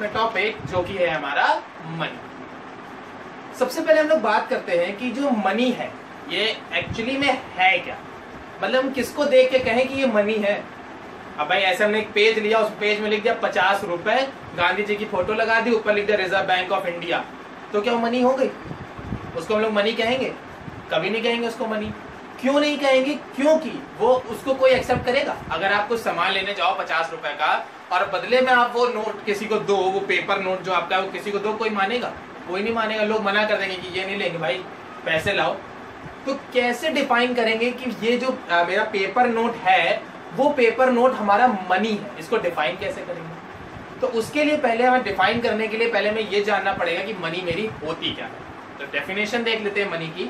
में टॉपिक जो कि है हमारा मनी। सबसे पहले हम लोग बात करते हैं कि जो मनी है ये एक्चुअली में है क्या, मतलब हम किसको देख के कहें कि ये मनी है। अब भाई ऐसे हमने एक पेज लिया, उस पेज में लिख दिया 50 रुपए, गांधी जी की फोटो लगा दी, ऊपर लिख दिया रिजर्व बैंक ऑफ इंडिया, तो क्या वो मनी हो गई? उसको हम लोग मनी कहेंगे? कभी नहीं कहेंगे उसको मनी। क्यों नहीं कहेंगे? क्योंकि वो उसको कोई एक्सेप्ट करेगा। अगर आप कुछ सामान लेने जाओ 50 रुपए का और बदले में आप वो नोट किसी को दो, वो पेपर नोट जो आपका है वो किसी को दो, कोई मानेगा? कोई नहीं मानेगा। लोग मना कर देंगे कि ये नहीं लेंगे भाई, पैसे लाओ। तो कैसे डिफाइन करेंगे कि ये जो मेरा पेपर नोट है वो पेपर नोट हमारा मनी है? इसको डिफाइन कैसे करेंगे? तो उसके लिए पहले हमें डिफाइन करने के लिए पहले हमें ये जानना पड़ेगा कि मनी मेरी होती क्या है। तो डेफिनेशन देख लेते हैं मनी की।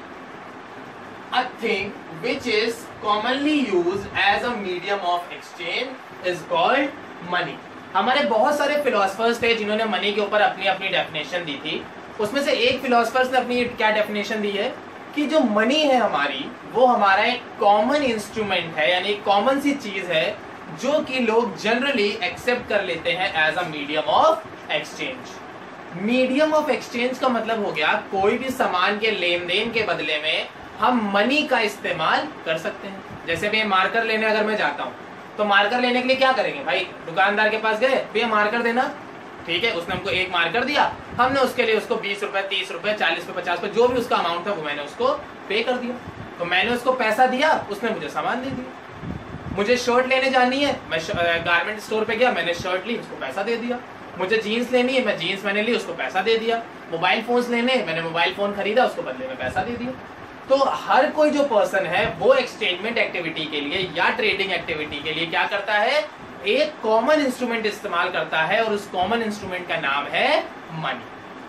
A thing which is commonly used as a medium of exchange is called money। हमारे बहुत सारे फिलोसफर्स थे जिन्होंने मनी के ऊपर अपनी अपनी डेफिनेशन दी थी। उसमें से एक फिलोसफर्स ने अपनी क्या डेफिनेशन दी है कि जो मनी है हमारी वो हमारा एक कॉमन इंस्ट्रूमेंट है, यानी कॉमन सी चीज है जो कि लोग जनरली एक्सेप्ट कर लेते हैं as a medium of exchange. Medium of exchange का मतलब हो गया कोई भी सामान के लेन देन के बदले में हम मनी का इस्तेमाल कर सकते हैं। जैसे भी मार्कर लेने अगर मैं जाता हूँ तो मार्कर लेने के लिए क्या करेंगे भाई? दुकानदार के पास गए, भैया मार्कर देना, ठीक है, उसने हमको एक मार्कर दिया, हमने उसके लिए उसको 20 रुपए, 30 रुपए, 40 रुपए, 50 रुपए, जो भी उसका अमाउंट था वो मैंने उसको पे कर दिया। तो मैंने उसको पैसा दिया, उसने मुझे सामान दे दिया। मुझे शर्ट लेने जानी है, मैं गारमेंट स्टोर पे गया, मैंने शर्ट ली, उसको पैसा दे दिया। मुझे जीन्स लेनी है, मैं जीन्स मैंने ली, उसको पैसा दे दिया। मोबाइल फोन्स लेने, मैंने मोबाइल फोन खरीदा, उसको बदले में पैसा दे दिया। तो हर कोई जो पर्सन है वो एक्सचेंजमेंट एक्टिविटी के लिए या ट्रेडिंग एक्टिविटी के लिए क्या करता है? एक कॉमन इंस्ट्रूमेंट इस्तेमाल करता है और उस कॉमन इंस्ट्रूमेंट का नाम है मनी।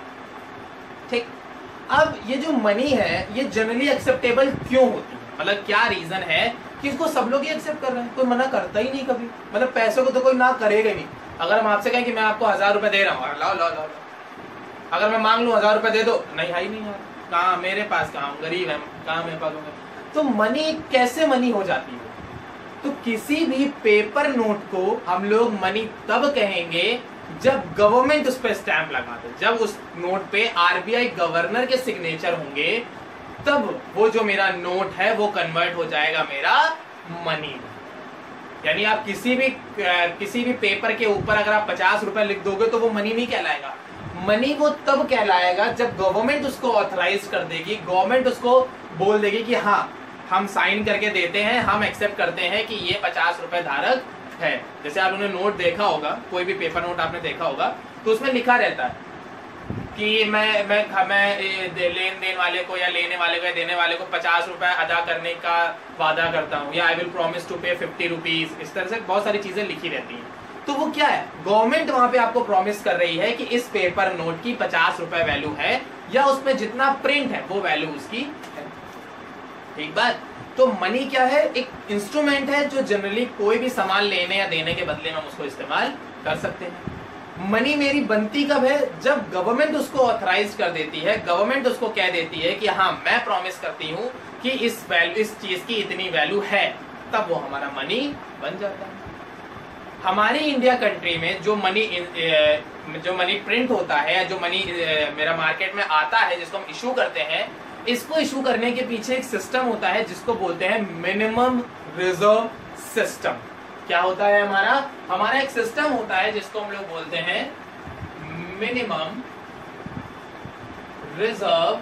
ठीक, अब ये जो मनी है ये जनरली एक्सेप्टेबल क्यों होती है? मतलब क्या रीजन है कि इसको सब लोग ही एक्सेप्ट कर रहे हैं, कोई मना करता ही नहीं कभी। मतलब पैसों को तो कोई ना करेगा ही नहीं। अगर हम आपसे कहें कि मैं आपको 1000 रुपए दे रहा हूँ, लाओ लाओ लाओ, अगर मैं मांग लूं 1000 रुपए दे दो, नहीं है ही नहीं यार, कहाँ मेरे पास, कहाँ गरीब है, कहाँ मेरे पास होंगे। तो मनी कैसे मनी हो जाती है? तो किसी भी पेपर नोट को हम लोग मनी तब कहेंगे जब गवर्नमेंट उस पर स्टैंप लगा दे, जब उस नोट पे आरबीआई गवर्नर के सिग्नेचर होंगे, तब वो जो मेरा नोट है वो कन्वर्ट हो जाएगा मेरा मनी। यानी आप किसी भी पेपर के ऊपर अगर आप 50 रुपए लिख दोगे तो वो मनी नहीं कहलाएगा। मनी वो तब कहलाएगा जब गवर्नमेंट उसको ऑथराइज कर देगी, गवर्नमेंट उसको बोल देगी कि हाँ हम साइन करके देते हैं, हम एक्सेप्ट करते हैं कि ये 50 रुपए धारक है। जैसे आपने नोट देखा होगा, कोई भी पेपर नोट आपने देखा होगा, तो उसमें लिखा रहता है कि मैं लेन देन वाले को या लेने वाले को या देने वाले को 50 रुपए अदा करने का वादा करता हूँ, या आई विल प्रॉमिस टू पे 50 रुपीज। इस तरह से बहुत सारी चीजें लिखी रहती हैं। तो वो क्या है? गवर्नमेंट वहां पे आपको प्रॉमिस कर रही है कि इस पेपर नोट की 50 रुपए वैल्यू है, या उसमें जितना प्रिंट है वो वैल्यू उसकी है। ठीक बात। तो मनी क्या है? एक इंस्ट्रूमेंट है जो जनरली कोई भी सामान लेने या देने के बदले में हम उसको इस्तेमाल कर सकते हैं। मनी मेरी बनती कब है? जब गवर्नमेंट उसको ऑथराइज कर देती है, गवर्नमेंट उसको कह देती है कि हाँ मैं प्रॉमिस करती हूँ कि इस चीज की इतनी वैल्यू है, तब वो हमारा मनी बन जाता है। हमारी इंडिया कंट्री में जो मनी प्रिंट होता है, जो मनी मेरा मार्केट में आता है, जिसको हम इशू करते हैं, इसको इशू करने के पीछे एक सिस्टम होता है जिसको बोलते हैं मिनिमम रिजर्व सिस्टम। क्या होता है? हमारा एक सिस्टम होता है जिसको हम लोग बोलते हैं मिनिमम रिजर्व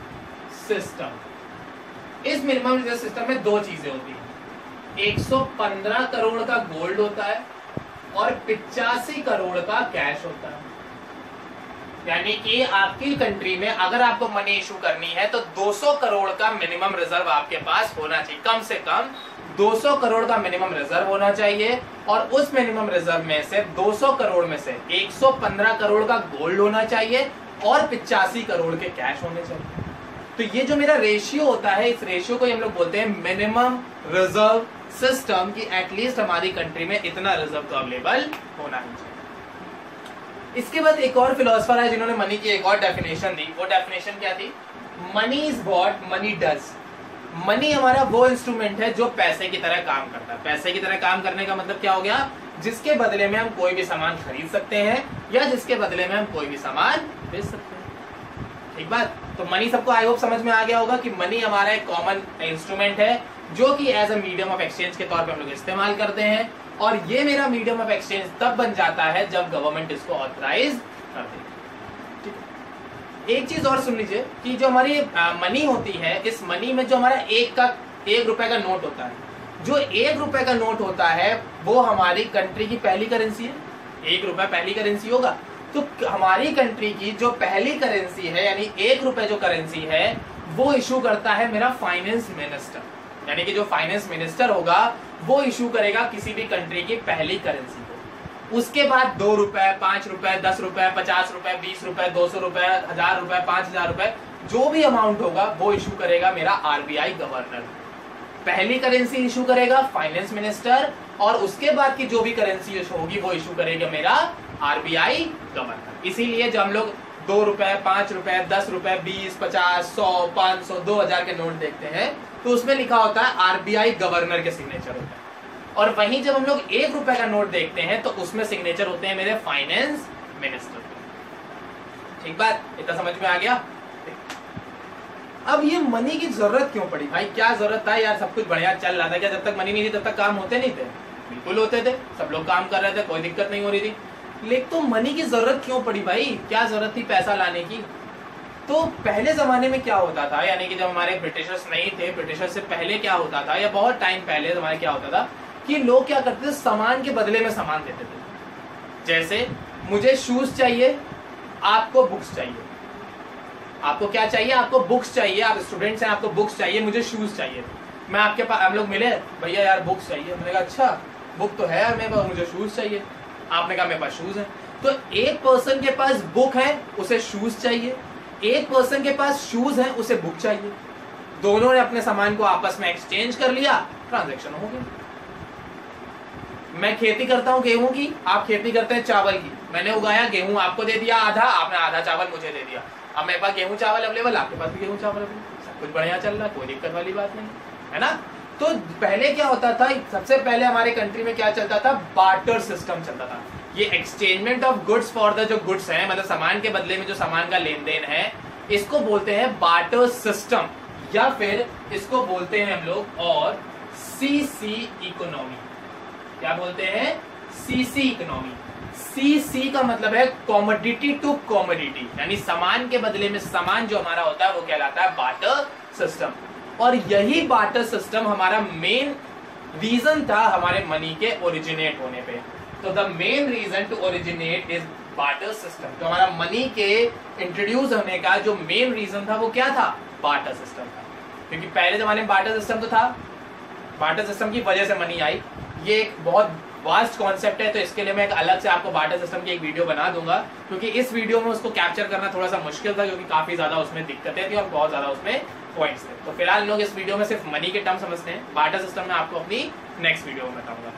सिस्टम। इस मिनिमम रिजर्व सिस्टम में दो चीजें होती हैं, 115 करोड़ का गोल्ड होता है और 85 करोड़ का कैश होता है। यानी कि आपकी कंट्री में अगर आपको मनी इशू करनी है तो 200 करोड़ का मिनिमम रिजर्व आपके पास होना चाहिए। कम से कम 200 करोड़ का मिनिमम रिजर्व होना चाहिए, और उस मिनिमम रिजर्व में से 200 करोड़ में से 115 करोड़ का गोल्ड होना चाहिए और 85 करोड़ के कैश होने चाहिए। तो ये जो मेरा रेशियो होता है, इस रेशियो को हम लोग बोलते हैं मिनिमम रिजर्व सिस्टम, की एटलीस्ट हमारी कंट्री में इतना रिजर्व तो अवेलेबल होना ही चाहिए। इसके बाद एक और फिलोसफर है जिन्होंने मनी की एक और डेफिनेशन दी। वो डेफिनेशन क्या थी? Money is what money does. Money हमारा वो इंस्ट्रूमेंट है जो पैसे की तरह काम करता है। पैसे की तरह काम करने का मतलब क्या हो गया जिसके बदले में हम कोई भी सामान खरीद सकते हैं या जिसके बदले में हम कोई भी सामान बेच सकते हैं। ठीक बात। तो मनी सबको आई होप समझ में आ गया होगा कि मनी हमारा एक कॉमन इंस्ट्रूमेंट है जो कि as a medium of exchange के तौर पे हम लोग इस्तेमाल करते हैं, और ये मेरा मीडियम ऑफ एक्सचेंज तब बन जाता है जब गवर्नमेंट इसको ऑथराइज कर देती है। एक चीज और सुन लीजिए कि जो हमारी मनी होती है, इस मनी में जो हमारा एक रुपए का नोट होता है, जो 1 रुपए का नोट होता है वो हमारी कंट्री की पहली करेंसी है। 1 रुपए पहली करेंसी होगा, तो हमारी कंट्री की जो पहली करेंसी है यानी 1 रुपए जो करेंसी है वो इशू करता है मेरा फाइनेंस मिनिस्टर, यानी कि जो फाइनेंस मिनिस्टर होगा वो इशू करेगा किसी भी कंट्री की पहली करेंसी को। उसके बाद 2 रुपए, 5 रुपए, 10 रुपए, 50 रुपए, 20 रुपए, 200 रुपए, 1000 रुपए, 5000 रुपए, जो भी अमाउंट होगा वो इशू करेगा मेरा आरबीआई गवर्नर। पहली करेंसी इशू करेगा फाइनेंस मिनिस्टर, और उसके बाद की जो भी करेंसी होगी वो इशू करेगा मेरा आरबीआई गवर्नर। इसीलिए जब हम लोग 2 रुपए, 5 रुपए, 10 रुपए, 20, 50, 100, 500, 2000 के नोट देखते हैं तो उसमें लिखा होता है आरबीआई गवर्नर के सिग्नेचर होता है, और वहीं जब हम लोग 1 रुपए का नोट देखते हैं तो उसमें सिग्नेचर होते हैं मेरे फाइनेंस मिनिस्टर। ठीक बात, इतना समझ में आ गया। अब ये मनी की जरूरत क्यों पड़ी भाई? क्या जरूरत था यार? सब कुछ बढ़िया चल रहा था क्या? जब तक मनी नहीं थी तब तक काम होते नहीं थे? बिल्कुल होते थे, सब लोग काम कर रहे थे, कोई दिक्कत नहीं हो रही थी। लेकिन तो मनी की जरूरत क्यों पड़ी भाई? क्या जरूरत थी पैसा लाने की? तो पहले जमाने में क्या होता था, यानी कि जब हमारे ब्रिटिशर्स नहीं थे, ब्रिटिशर्स से पहले क्या होता था, या बहुत टाइम पहले हमारे क्या होता था कि लोग क्या करते थे, सामान के बदले में सामान देते थे। जैसे मुझे शूज चाहिए, आपको बुक्स चाहिए। आपको क्या चाहिए? आपको बुक्स चाहिए, आप स्टूडेंट्स हैं, आपको बुक्स चाहिए, मुझे शूज चाहिए। मैं आपके पास, हम लोग मिले, भैया यार बुक्स चाहिए। मैंने कहा अच्छा बुक तो है मेरे पास, मुझे शूज चाहिए। आपने कहा मेरे पास शूज है। तो एक पर्सन के पास बुक है, उसे शूज चाहिए, एक पर्सन के पास शूज है, उसे बुक चाहिए। दोनों ने अपने सामान को आपस में एक्सचेंज कर लिया, ट्रांजैक्शन हो गया। मैं खेती करता हूं गेहूं की, आप खेती करते हैं चावल की। मैंने उगाया गेहूं, आपको दे दिया आधा, आपने आधा चावल मुझे दे दिया। अब मेरे पास गेहूं चावल अवेलेबल, आपके पास भी गेहूं चावल अवेलेबल, सब कुछ बढ़िया चल रहा है, कोई दिक्कत वाली बात नहीं है ना। तो पहले क्या होता था, सबसे पहले हमारे कंट्री में क्या चलता था, बार्टर सिस्टम चलता था। ये exchangement of goods for the जो गुड्स है, मतलब सामान के बदले में जो सामान का लेन देन है, इसको बोलते हैं बार्टर सिस्टम, या फिर इसको बोलते हैं हम लोग और सीसी इकोनॉमी। क्या बोलते हैं? CC economy. सीसी का मतलब है कॉमोडिटी टू कॉमोडिटी, यानी सामान के बदले में सामान जो हमारा होता है वो कहलाता है बार्टर सिस्टम। और यही बार्टर सिस्टम हमारा मेन रीजन था हमारे मनी के ओरिजिनेट होने पे। तो the main reason to originate is barter system. तो हमारा मनी के इंट्रोड्यूस होने का जो मेन रीजन था वो क्या था? बार्टर सिस्टम था। क्योंकि पहले जमाने में बार्टर सिस्टम तो था, बार्टर सिस्टम की वजह से मनी आई। ये एक बहुत वास्ट कॉन्सेप्ट है, तो इसके लिए मैं एक अलग से आपको बार्टर सिस्टम की एक वीडियो बना दूंगा, क्योंकि इस वीडियो में उसको कैप्चर करना थोड़ा सा मुश्किल था, क्योंकि काफी ज्यादा उसमें दिक्कतें थी और बहुत ज्यादा उसमें पॉइंट्स थे। तो फिलहाल लोग इस वीडियो में सिर्फ मनी के टर्म समझते हैं, बार्टर सिस्टम में आपको अपनी नेक्स्ट वीडियो में बताऊंगा।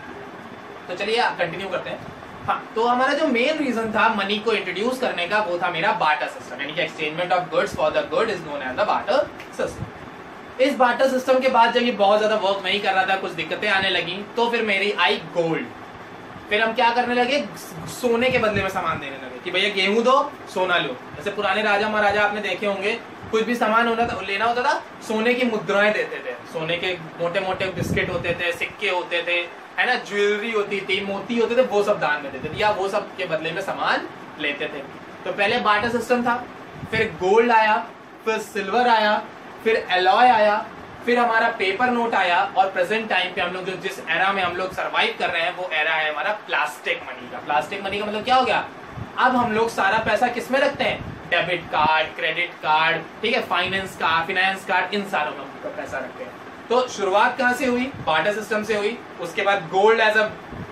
तो चलिए कंटिन्यू करते हैं। हाँ, तो हमारा जो मेन रीजन था मनी को इंट्रोड्यूस करने का वो था मेरा बार्टर सिस्टम, यानी कि exchangement of goods for the good is known as the barter system. इस बार्टर सिस्टम के बाद जब ये बहुत ज्यादा वर्क नहीं कर रहा था, कुछ दिक्कतें आने लगी, तो फिर मेरी आई गोल्ड। फिर हम क्या करने लगे, सोने के बदले में सामान देने लगे कि भैया गेहूं दो, सोना लो। जैसे पुराने राजा महाराजा आपने देखे होंगे, कुछ भी सामान लेना होता था, सोने की मुद्राएं देते थे, सोने के मोटे मोटे बिस्किट होते थे, सिक्के होते थे, है ना, ज्वेलरी होती थी, मोती होते थे, वो सब दान में देते थे, या वो सब के बदले में सामान लेते थे। तो पहले बार्टर सिस्टम था, फिर गोल्ड आया, फिर सिल्वर आया, फिर एलॉय आया, फिर हमारा पेपर नोट आया, और प्रेजेंट टाइम पे हम लोग जो जिस एरा में हम लोग सरवाइव कर रहे हैं वो एरा है हमारा प्लास्टिक मनी का। प्लास्टिक मनी का मतलब क्या हो गया, अब हम लोग सारा पैसा किस में रखते हैं, डेबिट कार्ड, क्रेडिट कार्ड, ठीक है, फाइनेंस कार्ड, इन सारों में हम पैसा रखते हैं। तो शुरुआत कहां से हुई, बार्टर सिस्टम से हुई। उसके बाद gold as a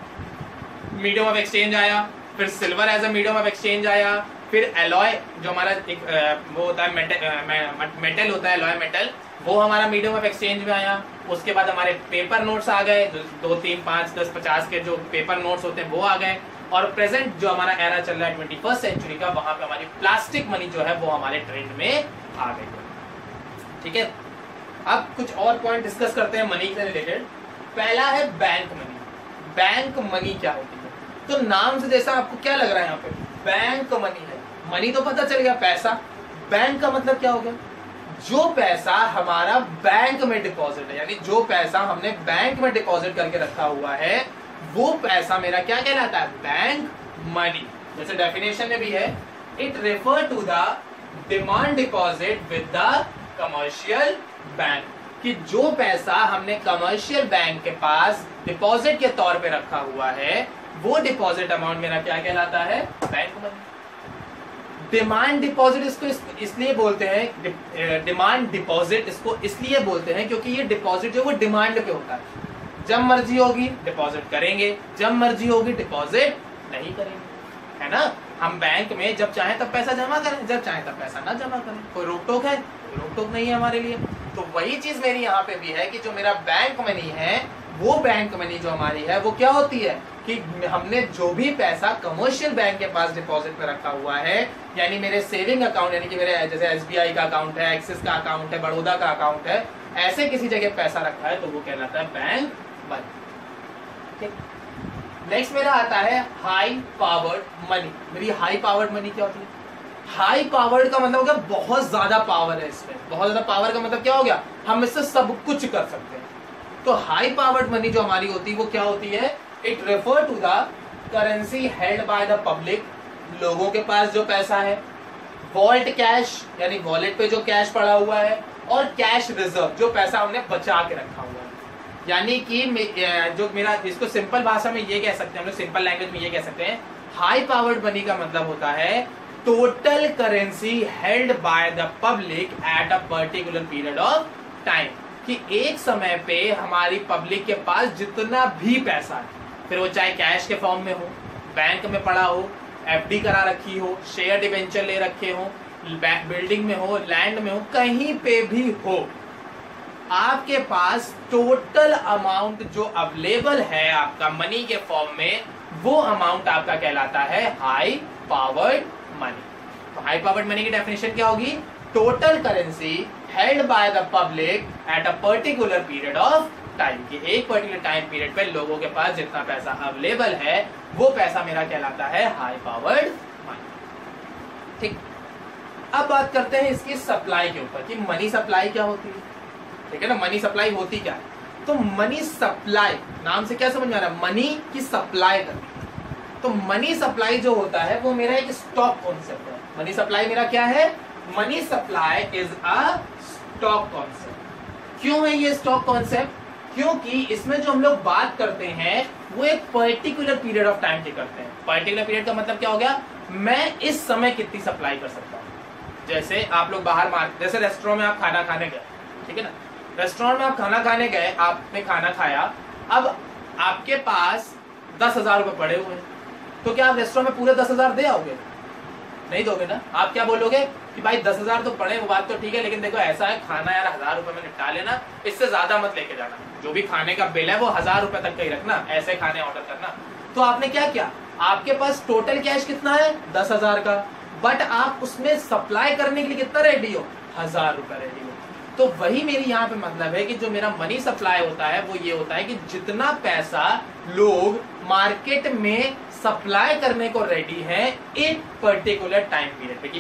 medium of exchange आया, फिर silver as a medium of exchange आया, फिर एलॉय जो हमारा एक वो होता है मेटल होता है, एलॉय मेटल, वो हमारा मीडियम ऑफ एक्सचेंज में आया। उसके बाद हमारे पेपर नोट्स आ गए, जो 2, 3, 5, 10, 50 के जो पेपर नोट्स होते हैं वो आ गए। और प्रेजेंट जो हमारा एरा चल रहा है 21st सेंचुरी का, वहां पे हमारी प्लास्टिक मनी जो है वो हमारे ट्रेंड में आ गई। ठीक है, अब कुछ और पॉइंट डिस्कस करते हैं मनी से रिलेटेड। पहला है बैंक मनी। बैंक मनी क्या होती है? तो नाम से जैसा आपको क्या लग रहा है यहाँ पे बैंक मनी है, मनी तो पता चल गया पैसा, बैंक का मतलब क्या हो गया, जो पैसा हमारा बैंक में डिपॉजिट है, यानी जो पैसा हमने बैंक में डिपॉजिट करके रखा हुआ है वो पैसा मेरा क्या कहलाता है, बैंक मनी। जैसे डेफिनेशन में भी है, it refer to the demand deposit with the commercial bank, कि जो पैसा हमने कमर्शियल बैंक के पास डिपॉजिट के तौर पे रखा हुआ है वो डिपॉजिट अमाउंट मेरा क्या कहलाता है, बैंक मनी। डिमांड डिपॉजिट इसको इसलिए बोलते हैं, डिमांड डिपॉजिट इसको इसलिए बोलते हैं क्योंकि ये डिपॉजिट जो वो डिमांड पे होता है, जब मर्जी होगी डिपॉजिट करेंगे, जब मर्जी होगी डिपॉजिट नहीं करेंगे, है ना। हम बैंक में जब चाहें तब पैसा जमा करें, जब चाहें तब पैसा ना जमा करें, कोई रोक टोक है, कोई रोक टोक नहीं है हमारे लिए। तो वही चीज मेरी यहाँ पे भी है कि जो मेरा बैंक मनी है वो बैंक मनी जो हमारी है वो क्या होती है कि हमने जो भी पैसा कमर्शियल बैंक के पास डिपॉजिट में रखा हुआ है, यानी मेरे सेविंग अकाउंट, यानी कि मेरे जैसे SBI का अकाउंट है, एक्सिस का अकाउंट है, बड़ौदा का अकाउंट है, ऐसे किसी जगह पैसा रखा है तो वो कहलाता है बैंक मनी। ठीक, नेक्स्ट मेरा आता है हाई पावर्ड मनी। मेरी हाई पावर्ड मनी क्या होती है, हाई पावर्ड का मतलब हो गया बहुत ज्यादा पावर है इसमें, बहुत ज्यादा पावर का मतलब क्या हो गया, हम इससे सब कुछ कर सकते हैं। तो हाई पावर्ड मनी जो हमारी होती है वो क्या होती है, it refer to the currency held by the public, लोगों के पास जो पैसा है, वॉल्ट कैश यानी वॉलेट पे जो कैश पड़ा हुआ है, और कैश रिजर्व जो पैसा हमने बचा के रखा हुआ है। यानी कि जो मेरा, इसको सिंपल भाषा में ये कह सकते हैं, हम लोग सिंपल लैंग्वेज में ये कह सकते हैं, हाई पावर्ड मनी का मतलब होता है total currency held by the public at a particular period of time, कि एक समय पे हमारी पब्लिक के पास जितना भी पैसा है, फिर वो चाहे कैश के फॉर्म में हो, बैंक में पड़ा हो, FD करा रखी हो, शेयर डिवेंचर ले रखे हो, बिल्डिंग में हो, लैंड में हो, कहीं पे भी हो, आपके पास टोटल अमाउंट जो अवेलेबल है आपका मनी के फॉर्म में, वो अमाउंट आपका कहलाता है हाई पावर्ड मनी। तो हाई पावर्ड मनी की डेफिनेशन क्या होगी, total currency held by the public at a particular period of time, कि एक पर्टिकुलर टाइम पीरियड पे लोगों के पास जितना पैसा अवेलेबल है वो पैसा मेरा कहलाता है हाई पावर्ड मनी। ठीक, अब बात करते हैं इसकी सप्लाई के ऊपर कि मनी सप्लाई क्या होती है। ठीक है ना, मनी सप्लाई होती क्या है, तो मनी सप्लाई नाम से क्या समझ में आ रहा है, मनी की सप्लाई करनी। तो मनी सप्लाई जो होता है वो मेरा एक स्टॉक कॉन्सेप्ट है। मनी सप्लाई मेरा क्या है, money supply is a stock concept. क्यों है ये स्टॉक कॉन्सेप्ट, क्योंकि इसमें जो हम लोग बात करते हैं वो एक पर्टिकुलर पीरियड ऑफ टाइम की करते हैं। पर्टिकुलर पीरियड का मतलब क्या हो गया, मैं इस समय कितनी सप्लाई कर सकता हूँ। जैसे आप लोग बाहर मार्केट, जैसे रेस्टोरेंट में आप खाना खाने गए, ठीक है ना, रेस्टोरेंट में आप खाना खाने गए, आपने खाना खाया, अब आपके पास 10,000 रुपए पड़े हुए हैं, तो क्या आप रेस्टोरेंट में पूरे 10,000 दे आओगे, नहीं दोगे ना। आप क्या बोलोगे कि भाई 10,000 तो पड़े, वो बात तो ठीक है, लेकिन देखो ऐसा है, खाना यार 1,000 रुपए में निपटा लेना, इससे ज्यादा मत लेके जाना, जो भी खाने का बिल है वो 1,000 रुपए तक का ही रखना, ऐसे खाने ऑर्डर करना। तो आपने क्या किया, आपके पास टोटल कैश कितना है 10,000 का, बट आप उसमें सप्लाई करने के लिए कितना रेडी हो, 1,000 रुपए रेडी हो। तो वही मेरी यहाँ पे मतलब है कि जो मेरा मनी सप्लाई होता है वो ये होता है कि जितना पैसा लोग मार्केट में सप्लाई करने को रेडी है एक पर्टिकुलर टाइम पीरियड पे, कि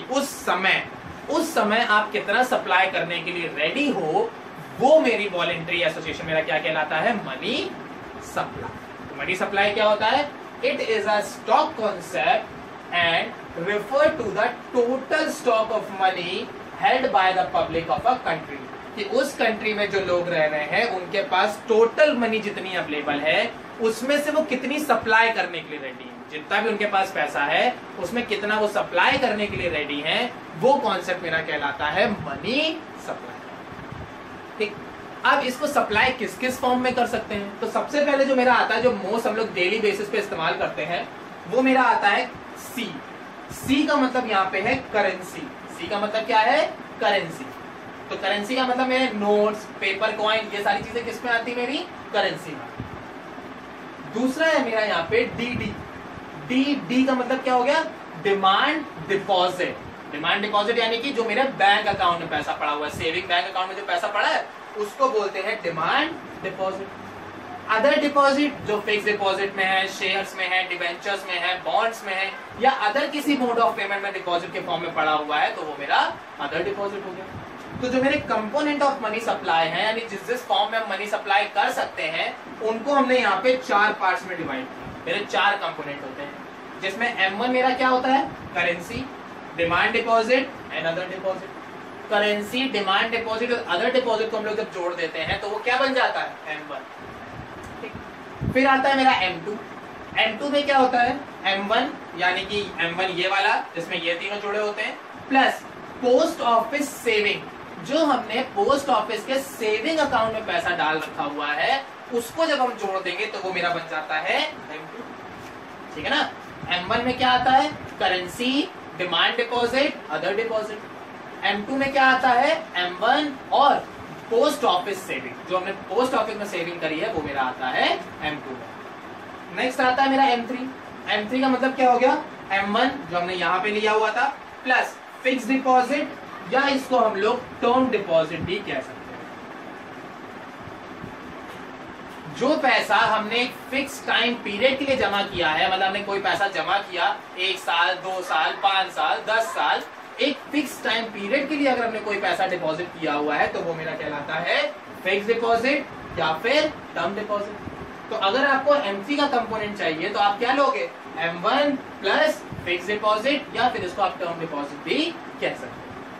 उस समय आप कितना सप्लाई करने के लिए रेडी हो, वो मेरी वॉलेंटरी एसोसिएशन मेरा क्या कहलाता है, मनी सप्लाई। तो मनी सप्लाई क्या होता है, it is a stock concept and refer to the total stock of money held by the public of a country, कि उस कंट्री में जो लोग रह रहे हैं उनके पास टोटल मनी जितनी अवेलेबल है उसमें से वो कितनी सप्लाई करने के लिए रेडी है, जितना भी उनके पास पैसा है उसमें कितना वो सप्लाई करने के लिए रेडी है, वो कॉन्सेप्ट मेरा कहलाता है मनी सप्लाई। ठीक, अब इसको सप्लाई किस किस फॉर्म में कर सकते हैं, तो सबसे पहले जो मेरा आता है, जो मोस्ट हम लोग डेली बेसिस पे इस्तेमाल करते हैं, वो मेरा आता है सी। सी का मतलब यहाँ पे है करेंसी। सी का मतलब क्या है, करेंसी। तो करेंसी का मतलब मेरे नोट्स, पेपर कॉइन, ये सारी चीजें किस में आती है, मेरी करेंसी में। दूसरा है मेरा यहाँ पे डी। डी का मतलब क्या हो गया, डिमांड डिपॉजिट। डिमांड डिपॉजिट यानी कि जो मेरे बैंक अकाउंट में पैसा पड़ा हुआ है, सेविंग बैंक अकाउंट में जो पैसा पड़ा है उसको बोलते हैं डिमांड डिपॉजिट। अदर डिपॉजिट जो फिक्स डिपॉजिट में है, शेयर्स में है, डिवेंचर्स में है, बॉन्ड्स में है, या अदर किसी मोड ऑफ पेमेंट में डिपॉजिट के फॉर्म में पड़ा हुआ है, तो वो मेरा अदर डिपॉजिट हो गया। तो जो मेरे कंपोनेंट ऑफ मनी सप्लाई है, यानी जिस फॉर्म में हम मनी सप्लाई कर सकते हैं, उनको हमने यहाँ पे 4 पार्ट्स में डिवाइड किया। मेरे 4 कंपोनेंट होते हैं, जिसमें M1 मेरा क्या होता है, currency, demand deposit and other deposit. Currency, demand deposit और अदर डिपॉजिट को हम लोग जब जोड़ देते हैं तो वो क्या बन जाता है, M1। फिर आता है मेरा M2। M2 में क्या होता है, M1 यानी कि M1 ये वाला जिसमें ये तीनों जुड़े होते हैं, प्लस पोस्ट ऑफिस सेविंग, जो हमने पोस्ट ऑफिस के सेविंग अकाउंट में पैसा डाल रखा हुआ है, उसको जब हम जोड़ देंगे तो वो मेरा बन जाता है M2। ठीक है ना। M1 में क्या आता है, currency, demand deposit, other deposit. M2 में क्या आता है, M1 और पोस्ट ऑफिस सेविंग, जो हमने पोस्ट ऑफिस में सेविंग करी है वो मेरा आता है M2 में। नेक्स्ट आता है मेरा M3। M3 का मतलब क्या हो गया, M1 जो हमने यहाँ पे लिया हुआ था, प्लस फिक्स डिपॉजिट, या इसको हम लोग टर्म डिपॉजिट भी कह सकते हैं। जो पैसा हमने एक फिक्स टाइम पीरियड के लिए जमा किया है, मतलब हमने कोई पैसा जमा किया 1 साल, 2 साल, 5 साल, 10 साल, एक फिक्स टाइम पीरियड के लिए अगर हमने कोई पैसा डिपॉजिट किया हुआ है तो वो मेरा कहलाता है फिक्स डिपॉजिट या फिर टर्म डिपॉजिट। तो अगर आपको M3 का कंपोनेंट चाहिए तो आप क्या लोगे, M1 प्लस फिक्स डिपॉजिट, या फिर इसको आप टर्म डिपॉजिट भी कह सकते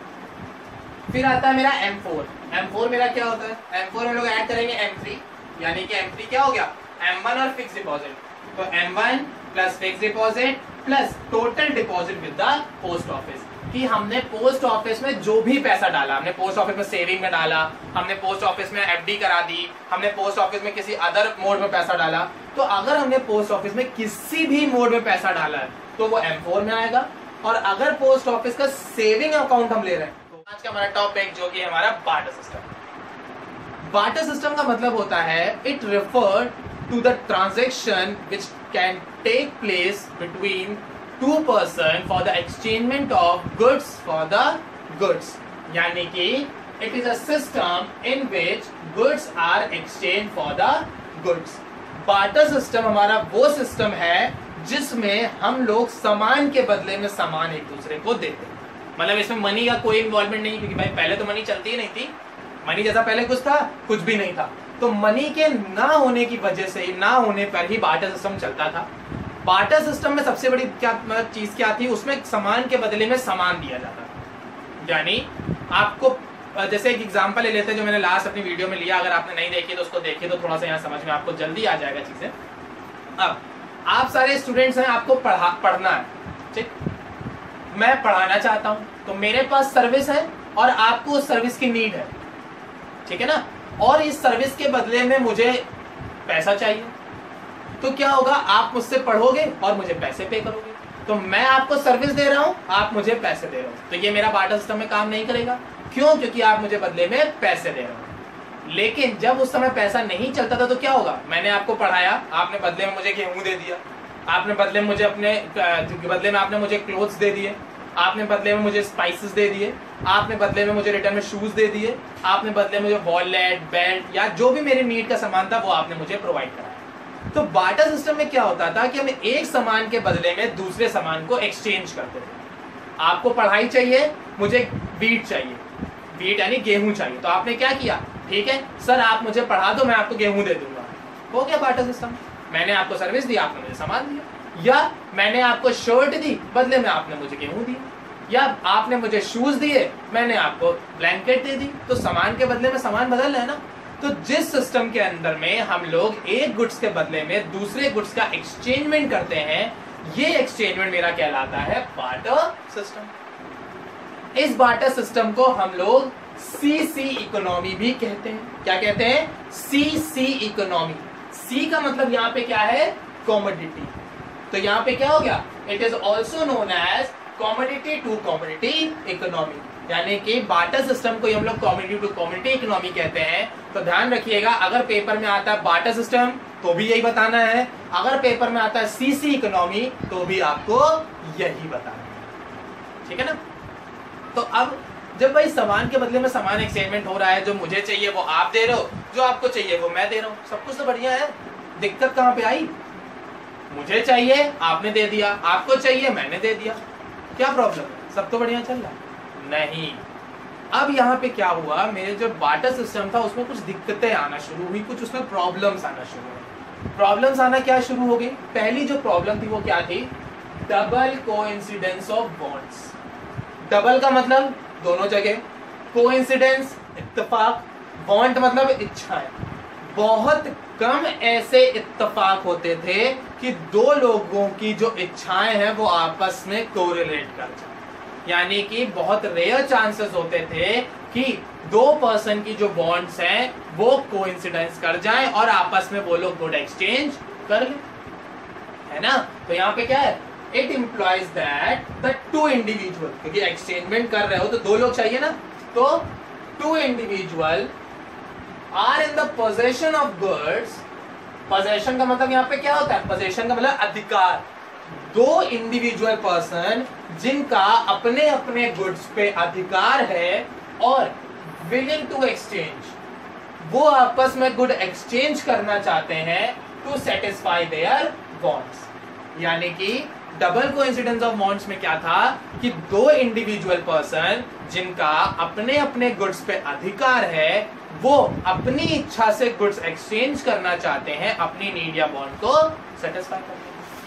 हैं। फिर आता है मेरा M4। M4 मेरा क्या होता है, M4 में लोग ऐड करेंगे M3, यानी कि M3 क्या हो गया, M1 और फिक्स डिपॉजिट। तो M1 plus fix deposit plus total deposit with the post office, कि हमने पोस्ट ऑफिस में जो भी पैसा डाला, हमने पोस्ट ऑफिस में सेविंग में डाला, हमने पोस्ट ऑफिस में FD करा दी, हमने पोस्ट ऑफिस में किसी अदर मोड में पैसा डाला, तो अगर हमने पोस्ट ऑफिस में किसी भी मोड में पैसा डाला है तो वो M4 में आएगा। और अगर पोस्ट ऑफिस का सेविंग अकाउंट हम ले रहे हैं, तो आज का हमारा टॉपिक जो कि हमारा बार्टर सिस्टम। बार्टर सिस्टम का मतलब होता है, it refer to the transaction which can take place between 2 person for the exchangement of goods for the goods, यानी कि it is a system in which goods are exchanged for the goods। Barter system हमारा वो system है जिसमें हम लोग सामान के बदले में सामान एक दूसरे को देते हैं। मतलब इसमें मनी का कोई इन्वॉल्वमेंट नहीं, क्योंकि भाई पहले तो मनी चलती ही नहीं थी, मनी जैसा पहले कुछ था, कुछ भी नहीं था। तो मनी के ना होने की वजह से, ना होने पर ही बार्टर सिस्टम चलता था। बार्टर सिस्टम में सबसे बड़ी क्या मतलब चीज क्या थी, उसमें सामान के बदले में सामान दिया जाता था। यानी आपको जैसे एक एग्जांपल ले लेते हैं जो मैंने लास्ट अपनी वीडियो में लिया, अगर आपने नहीं देखी तो उसको देखिए तो थोड़ा सा यहाँ समझ में आपको जल्दी आ जाएगा चीजें। अब आप सारे स्टूडेंट्स हैं, आपको पढ़ना है, ठीक, मैं पढ़ाना चाहता हूँ, तो मेरे पास सर्विस है और आपको उस सर्विस की नीड है, ठीक है ना, और इस सर्विस के बदले में मुझे पैसा चाहिए, तो क्या होगा, आप मुझसे पढ़ोगे और मुझे पैसे पे करोगे। तो मैं आपको सर्विस दे रहा हूं, आप मुझे पैसे दे रहे हो, तो ये मेरा बार्टर सिस्टम में काम नहीं करेगा। क्यों? क्योंकि आप मुझे बदले में पैसे दे रहे हो। लेकिन जब उस समय पैसा नहीं चलता था तो क्या होगा, मैंने आपको पढ़ाया, आपने बदले में मुझे गेहूं दे दिया, आपने बदले में मुझे बदले में आपने मुझे क्लोथ्स दे दिए, आपने बदले में मुझे स्पाइसेस दे दिए, आपने बदले में मुझे रिटर्न में शूज दे दिए, आपने बदले में मुझे वॉलेट, बेल्ट या जो भी मेरी नीड का सामान था वो आपने मुझे प्रोवाइड कराया। तो बार्टर सिस्टम में क्या होता था कि हम एक सामान के बदले में दूसरे सामान को एक्सचेंज करते थे। आपको पढ़ाई चाहिए, मुझे बीट चाहिए, बीट यानी गेहूं चाहिए, तो आपने क्या किया, ठीक है सर आप मुझे पढ़ा दो, मैं आपको गेहूं दे दूंगा, हो गया बार्टर सिस्टम। मैंने आपको सर्विस दी, आपने मुझे सामान दिया, या मैंने आपको शर्ट दी, बदले में आपने मुझे गेहूं दिया, या आपने मुझे शूज दिए, मैंने आपको ब्लैंकेट दे दी, तो सामान के बदले में सामान बदल रहा है ना। तो जिस सिस्टम के अंदर में हम लोग एक गुड्स के बदले में दूसरे गुड्स का एक्सचेंजमेंट करते हैं, ये एक्सचेंजमेंट मेरा कहलाता है बार्टर सिस्टम। इस बार्टर सिस्टम को हम लोग सीसी इकोनॉमी भी कहते हैं। क्या कहते हैं? CC economy. सी का मतलब यहाँ पे क्या है, कॉमोडिटी। तो यहाँ पे क्या हो गया, it is also known as commodity to commodity economy, यानी कि बार्टर सिस्टम को हम लोग कॉमोडिटी टू कॉमोडिटी इकोनॉमी कहते हैं। तो ध्यान रखिएगा, अगर पेपर में आता है बार्टर सिस्टम तो भी यही बताना है, अगर पेपर में आता है सीसी इकोनॉमी तो भी आपको यही बताना है, ठीक है ना। तो अब जब भाई सामान के बदले में सामान एक्सचेंजमेंट हो रहा है, जो मुझे चाहिए वो आप दे रहे हो, जो आपको चाहिए वो मैं दे रहा हूँ, सब कुछ तो बढ़िया है। दिक्कत कहाँ पे आई? मुझे चाहिए आपने दे दिया, आपको चाहिए मैंने दे दिया, क्या प्रॉब्लम है? सब तो बढ़िया चल रहा है। नहीं, अब यहाँ पे क्या हुआ, मेरे जो बार्टर सिस्टम था उसमें कुछ दिक्कतें आना शुरू हुई, कुछ उसमें प्रॉब्लम्स आना शुरू हुई। प्रॉब्लम्स आना क्या शुरू हो गई? पहली जो प्रॉब्लम थी वो क्या थी? Double coincidence of bonds. Double का मतलब दोनों जगह, कोइंसिडेंस इत्तेफाक, बॉन्ड मतलब इच्छाएं। बहुत कम ऐसे इत्तेफाक होते थे कि दो लोगों की जो इच्छाएं हैं वो आपस में कोरिलेट कर जाए, यानी कि बहुत रेयर चांसेस होते थे कि दो पर्सन की जो बॉन्ड्स हैं वो कोइंसिडेंस कर जाएं और आपस में वो लोग गुड एक्सचेंज कर ले, है ना। तो यहाँ पे क्या है? It implies that the two individual, क्योंकि एक्सचेंजमेंट कर रहे हो तो दो लोग चाहिए ना, तो two individual are in the possession of goods. Possession का मतलब यहाँ पे क्या होता है? पोजेशन का मतलब अधिकार। दो इंडिविजुअल पर्सन जिनका अपने अपने गुड्स पे अधिकार है और विलिंग टू एक्सचेंज, वो आपस में गुड एक्सचेंज करना चाहते हैं टू सेटिस्फाई देयर बॉन्ड्स। यानी कि डबल कोइंसिडेंस ऑफ बॉन्ड्स में क्या था कि दो इंडिविजुअल पर्सन जिनका अपने अपने गुड्स पे अधिकार है वो अपनी इच्छा से गुड्स एक्सचेंज करना चाहते हैं अपनी नीड या बॉन्ड को सेटिस्फाई करने।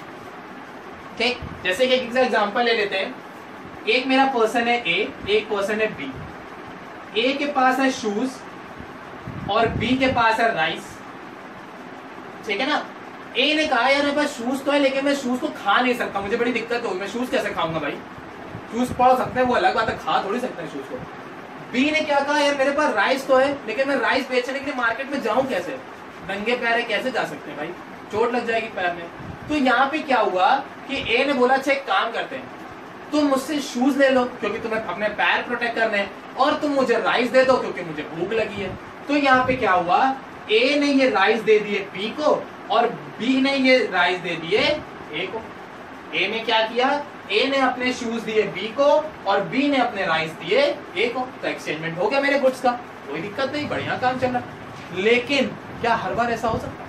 ठीक, जैसे कि एक एग्जांपल ले लेते हैं। एक मेरा पर्सन है ए, एक पर्सन है बी। ए के पास है शूज और बी के पास है राइस, ठीक है ना। ए ने कहा यार मेरे पास शूज तो है लेकिन मैं शूज को खा नहीं सकता, मुझे बड़ी दिक्कत होगी, मैं शूज कैसे खाऊंगा भाई? शूज पढ़ सकते हैं वो अलग बात है, खा थोड़ी सकते हैं शूज को। बी ने क्या कहा, यार मेरे पास राइस तो है लेकिन मैं राइस बेचने के लिए मार्केट में जाऊं कैसे? नंगे पैर कैसे जा सकते हैं भाई? चोट लग जाएगी पैर में। तो यहाँ पे क्या हुआ कि ए ने बोला अच्छा एक काम करते हैं, तुम मुझसे शूज ले लो क्योंकि तुम्हें अपने पैर प्रोटेक्ट करने हैं, और तुम मुझे राइस दे दो क्योंकि मुझे भूख लगी है। तो यहाँ पे क्या हुआ, ए ने ये राइस दे दिए बी को और बी ने ये राइस दे दिए ए को। ए ने क्या किया, ए ने अपने शूज दिए बी को और बी ने अपने राइस दिए ए को। तो एक्सचेंजमेंट हो गया मेरे गुड्स का, कोई दिक्कत नहीं, बढ़िया काम चल रहा। लेकिन क्या हर बार ऐसा हो सकता है?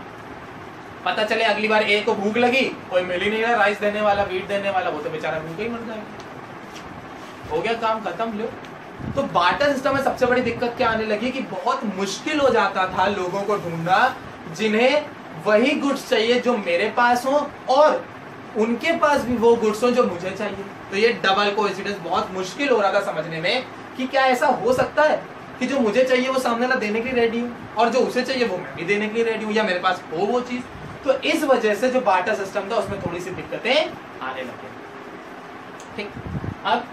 पता चले अगली बार ए को भूख लगी, कोई मिल ही नहीं रहा राइस देने वाला, वीट देने वाला, वो तो बेचारा भूखा ही मर जाएगा। हो गया काम खत्म। लो, तो बार्टर सिस्टम में सबसे बड़ी दिक्कत क्या आने लगी कि बहुत मुश्किल हो जाता था लोगों को ढूंढना जिन्हें वही गुड्स चाहिए जो मेरे पास हो और उनके पास भी वो गुड्स हो जो मुझे चाहिए। तो ये डबल कोइंसिडेंस बहुत मुश्किल हो रहा था समझने में कि क्या ऐसा हो सकता है कि जो मुझे चाहिए वो सामने वाला देने के लिए रेडी हो और जो उसे चाहिए वो मैं भी देने के लिए रेडी हूं, या मेरे पास हो वो चीज। तो इस वजह से जो बार्टर सिस्टम था उसमें थोड़ी सी दिक्कतें आने लगी। ठीक, अब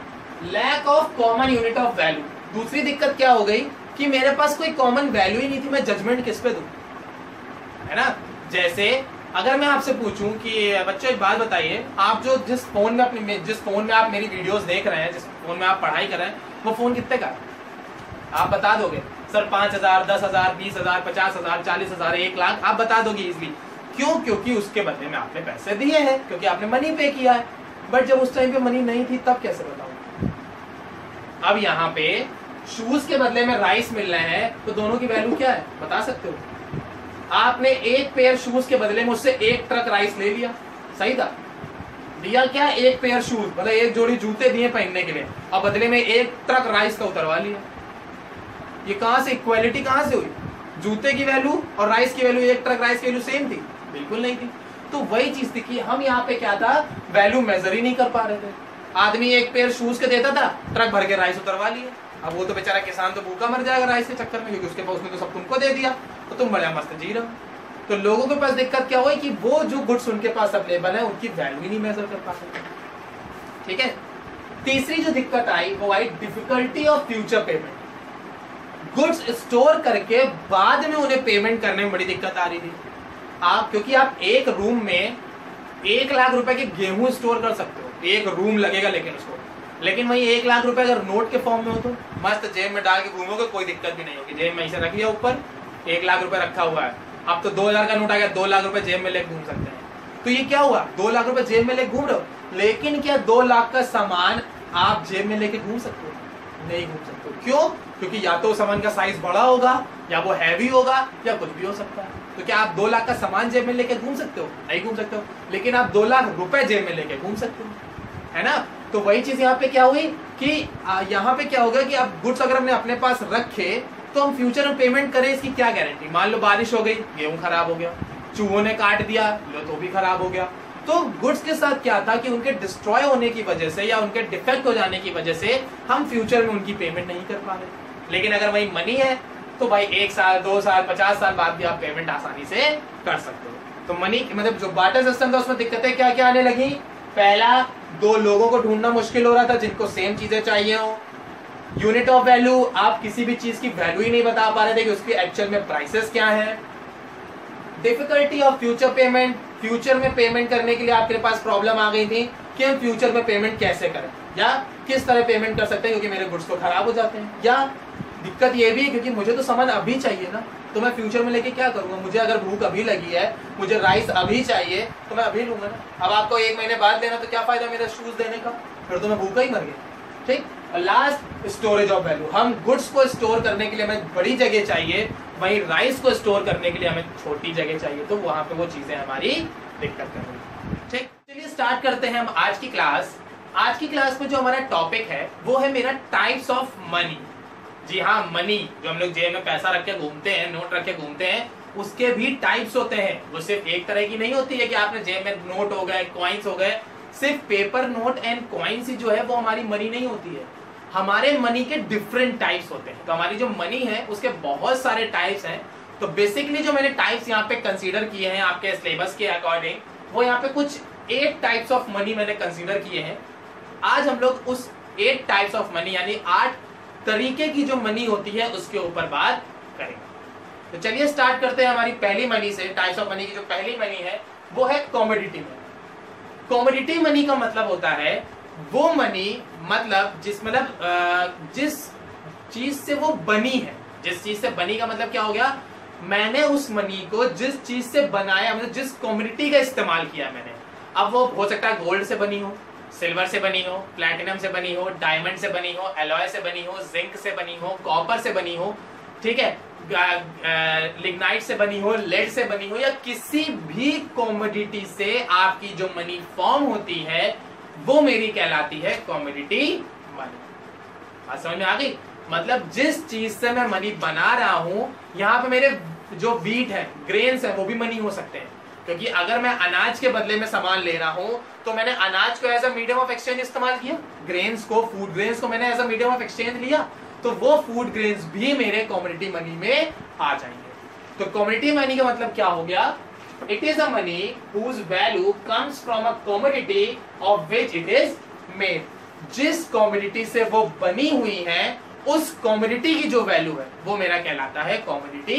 lack of common unit of value. दूसरी दिक्कत क्या हो गई कि मेरे पास कोई कॉमन वैल्यू ही नहीं थी, मैं जजमेंट किस पे दूं, है ना। जैसे अगर मैं आपसे पूछूं कि बच्चों एक बात बताइए, आप जो जिस फोन में आप मेरी वीडियोस देख रहे हैं, जिस फोन में आप पढ़ाई कर रहे हैं, वो फोन कितने का है? आप बता दोगे सर 5,000, 10,000, 20,000, 50,000, 40,000, 1 लाख, आप बता दोगे इजीली। क्यों? क्योंकि उसके बदले में आपने पैसे दिए हैं, क्योंकि आपने मनी पे किया है। बट जब उस टाइम पे मनी नहीं थी तब कैसे बताऊं? अब यहाँ पे शूज के बदले में राइस मिल रहे हैं, तो दोनों की वैल्यू क्या है बता सकते हो? आपने एक पेयर शूज के बदले में उससे 1 ट्रक राइस ले लिया, सही था। दिया क्या? 1 पेयर शूज, मतलब 1 जोड़ी जूते दिए पहनने के लिए, और बदले में 1 ट्रक राइस का उतरवा लिया। ये कहां से इक्वालिटी कहां से हुई? जूते की वैल्यू और राइस की वैल्यू, 1 ट्रक राइस की वैल्यू सेम थी? बिल्कुल नहीं थी। तो वही चीज थी कि हम यहाँ पे क्या था, वैल्यू मेजर ही नहीं कर पा रहे थे। आदमी 1 पेयर शूज के देता था, ट्रक भर के राइस उतरवा लिया। अब वो तो बेचारा किसान तो भूखा मर जाएगा राइस के चक्कर में, क्योंकि उसके पास उसने तो सब तुमको दे दिया, तो तुम बड़ा मस्त जी रहे हो। तो लोगों के पास दिक्कत क्या हुई कि वो जो गुड्स उनके पास अवेलेबल है उनकी वैल्यू ही नहीं मेजर कर पाते। ठीक है। तीसरी जो दिक्कत आई वो आई difficulty of future payment. Goods store करके बाद में उन्हें पेमेंट करने में बड़ी दिक्कत आ रही थी। क्योंकि आप एक रूम में 1 लाख रुपए के गेहूं स्टोर कर सकते हो, एक रूम लगेगा लेकिन वही 1 लाख रुपए अगर नोट के फॉर्म में हो तो मस्त जेब में डाल के घूमोगे, कोई दिक्कत भी नहीं होगी। जेब में ऐसे रख लिया, ऊपर 1 लाख रुपए रखा हुआ है, अब तो 2,000 का नोट आ गया, 2 लाख रुपए जेब में लेके घूम सकते हैं। तो ये क्या हुआ, 2 लाख रुपए जेब में लेके घूम रहे हो, लेकिन क्या 2 लाख का सामान आप जेब में लेके घूम सकते हो? नहीं घूम सकते हो। क्यों? क्योंकि या तो सामान का साइज बड़ा होगा, या वो हैवी होगा, या कुछ भी हो सकता है। तो क्या आप 2 लाख का सामान जेब में लेके घूम सकते हो? नहीं घूम सकते हो। लेकिन आप 2 लाख रुपए जेब में लेके घूम सकते हो, है ना। तो वही चीज यहाँ पे क्या हुई कि यहाँ पे क्या होगा कि आप गुड्स अगर हमने अपने पास रखे तो हम फ्यूचर में पेमेंट करें, इसकी क्या गारंटी। मान लो बारिश हो गई, गेहूं खराब हो गया, चूहों ने काट दिया, लो तो भी खराब हो गया। तो गुड्स के साथ क्या था कि उनके डिस्ट्रॉय होने की वजह से या उनके डिफेक्ट हो जाने की वजह से हम फ्यूचर में उनकी पेमेंट नहीं कर पा रहे। लेकिन अगर वही मनी है तो भाई 1 साल 2 साल 50 साल बाद भी आप पेमेंट आसानी से कर सकते हो। तो मनी मतलब जो बार्टर सिस्टम था उसमें दिक्कतें क्या क्या आने लगी। पहला, 2 लोगों को ढूंढना मुश्किल हो रहा था जिनको सेम चीजें चाहिए हो। यूनिट ऑफ वैल्यू, आप किसी भी चीज की वैल्यू ही नहीं बता पा रहे थे कि उसकी एक्चुअल में प्राइसेस क्या है। Difficulty of future payment, future में पेमेंट करने के लिए आपके पास प्रॉब्लम आ गई थी कि हम फ्यूचर में पेमेंट कैसे करें या किस तरह पेमेंट कर सकते हैं, क्योंकि मेरे गुड्स तो खराब हो जाते हैं। या दिक्कत ये भी है क्योंकि मुझे तो सामान अभी चाहिए ना, तो मैं फ्यूचर में लेके क्या करूंगा। मुझे अगर भूख अभी लगी है, मुझे राइस अभी चाहिए, तो मैं अभी लूंगा ना। अब आपको 1 महीने बाद देना तो क्या फायदा मेरे शूज देने का, फिर तो मैं भूखा ही मर गया। ठीक। Last, storage of value. हम गुड्स को स्टोर करने के लिए हमें बड़ी जगह चाहिए, वहीं राइस को स्टोर करने के लिए हमें छोटी जगह चाहिए, तो वहां पे वो चीजें हमारी दिक्कत कर रही है। ठीक, चलिए स्टार्ट करते हैं हम आज की क्लास। आज की क्लास में जो हमारा टॉपिक है वो है मेरा टाइप्स ऑफ मनी। जी हाँ, मनी जो हम लोग जेब में पैसा रख के घूमते हैं, नोट रख के घूमते हैं, उसके भी टाइप्स होते हैं। वो सिर्फ एक तरह की नहीं होती है कि आपने जेब में नोट हो गए, कॉइन्स हो गए। सिर्फ पेपर नोट एंड कॉइन्स ही जो है वो हमारी मनी नहीं होती है। हमारे मनी के डिफरेंट टाइप्स होते हैं। तो हमारी जो मनी है उसके बहुत सारे टाइप्स हैं। तो बेसिकली जो मैंने टाइप्स यहाँ पे कंसीडर किए हैं आपके सिलेबस के अकॉर्डिंग, वो यहाँ पे कुछ 8 टाइप्स ऑफ मनी मैंने कंसीडर किए हैं। आज हम लोग उस 8 टाइप्स ऑफ मनी यानी 8 तरीके की जो मनी होती है उसके ऊपर बात करेंगे। तो चलिए स्टार्ट करते हैं हमारी पहली मनी से। टाइप्स ऑफ मनी की जो पहली मनी है वो है कमोडिटी मनी। कमोडिटी मनी का मतलब होता है वो मनी, मतलब जिस चीज से वो बनी है। जिस चीज से बनी का मतलब क्या हो गया, मैंने उस मनी को जिस चीज से बनाया, मतलब जिस कमोडिटी का इस्तेमाल किया मैंने। अब वो हो सकता है गोल्ड से बनी हो, सिल्वर से बनी हो, प्लैटिनम से बनी हो, डायमंड से बनी हो, एलॉय से बनी हो, जिंक से बनी हो, कॉपर से बनी हो, ठीक है, लिग्नाइट से बनी हो, लेड से बनी हो, या किसी भी कमोडिटी से आपकी जो मनी फॉर्म होती है वो मेरी कहलाती है कमोडिटी मनी। बात समझ में आ गई। मतलब जिस चीज से मैं मनी बना रहा हूं, यहाँ पे मेरे जो व्हीट है, ग्रेन्स है, वो भी मनी हो सकते हैं। क्योंकि अगर मैं अनाज के बदले में सामान ले रहा हूं तो मैंने अनाज को as a medium of exchange इस्तेमाल किया, ग्रेन्स को, फूड ग्रेन्स को मैंने as a medium of exchange लिया, तो वो फूड ग्रेन्स भी मेरे कमोडिटी मनी में आ जाएंगे। तो कमोडिटी मनी का मतलब क्या हो गया, it is a money whose value comes from a commodity of which it is made। जिस कमोडिटी से वो बनी हुई है उस कमोडिटी की जो वैल्यू है वो मेरा कहलाता है कमोडिटी।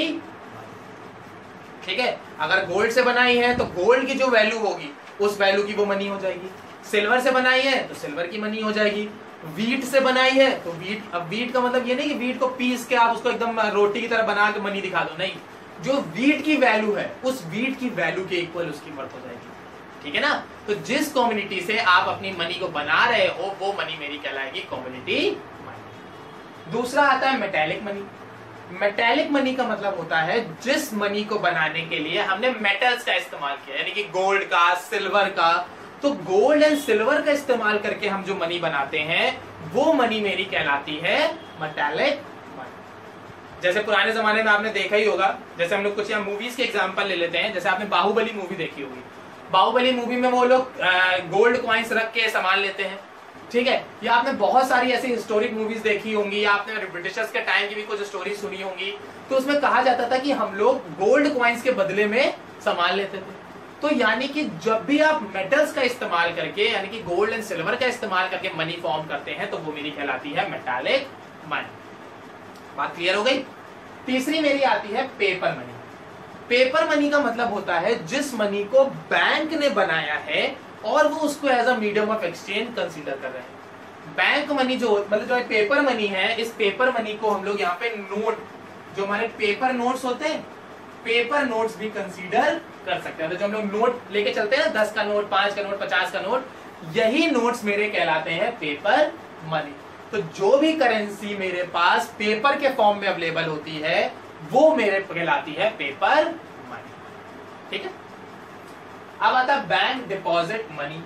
ठीक है, अगर गोल्ड से बनाई है तो गोल्ड की जो वैल्यू होगी उस वैल्यू की वो मनी हो जाएगी। सिल्वर से बनाई है तो सिल्वर की मनी हो जाएगी। व्हीट से बनाई है तो व्हीट, अब व्हीट का मतलब ये नहीं कि व्हीट को पीस के आप उसको एकदम रोटी की तरह बना के मनी दिखा दो, नहीं, जो व्हीट की वैल्यू है उस व्हीट की वैल्यू के इक्वल उसकी वर्थ हो जाएगी। ठीक है ना। तो जिस कम्युनिटी से आप अपनी मनी को बना रहे हो वो मनी मेरी कहलाएगी कम्युनिटी मनी। दूसरा आता है मेटेलिक मनी। मेटेलिक मनी का मतलब होता है जिस मनी को बनाने के लिए हमने मेटल्स का इस्तेमाल किया, यानी कि गोल्ड का, सिल्वर का। तो गोल्ड एंड सिल्वर का इस्तेमाल करके हम जो मनी बनाते हैं वो मनी मेरी कहलाती है मेटेलिक मनी। जैसे पुराने जमाने में आपने देखा ही होगा, जैसे हम लोग कुछ यहाँ मूवीज के एग्जांपल ले लेते हैं। जैसे आपने बाहुबली मूवी देखी होगी, बाहुबली मूवी में वो लोग गोल्ड कॉइन्स रख के सामान लेते हैं, ठीक है। या आपने बहुत सारी ऐसी हिस्टोरिक मूवीज देखी होंगी, या आपने ब्रिटिशर्स के टाइम की भी कुछ स्टोरी सुनी होंगी, तो उसमें कहा जाता था कि हम लोग गोल्ड कॉइन्स के बदले में सामान लेते थे। तो यानी कि जब भी आप मेटल्स का इस्तेमाल करके, यानी कि गोल्ड एंड सिल्वर का इस्तेमाल करके मनी फॉर्म करते हैं तो वो मेरी कहलाती है मेटालिक मनी। बात क्लियर हो गई। तीसरी मेरी आती है पेपर मनी। पेपर मनी का मतलब होता है जिस मनी को बैंक ने बनाया है और वो उसको as a medium of exchange consider कर रहे हैं। बैंक मनी जो मतलब जो पेपर मनी है, इस पेपर मनी को हम लोग यहाँ पे नोट, जो हमारे पेपर नोट्स होते हैं, पेपर नोट्स भी कंसीडर कर सकते हैं। तो जो हम लोग नोट लेके चलते हैं ना, 10 का नोट, 5 का नोट, 50 का नोट, यही नोट्स मेरे कहलाते हैं पेपर मनी। तो जो भी करेंसी मेरे पास पेपर के फॉर्म में अवेलेबल होती है वो मेरे कहलाती है पेपर मनी। ठीक है, अब आता है बैंक डिपॉजिट मनी।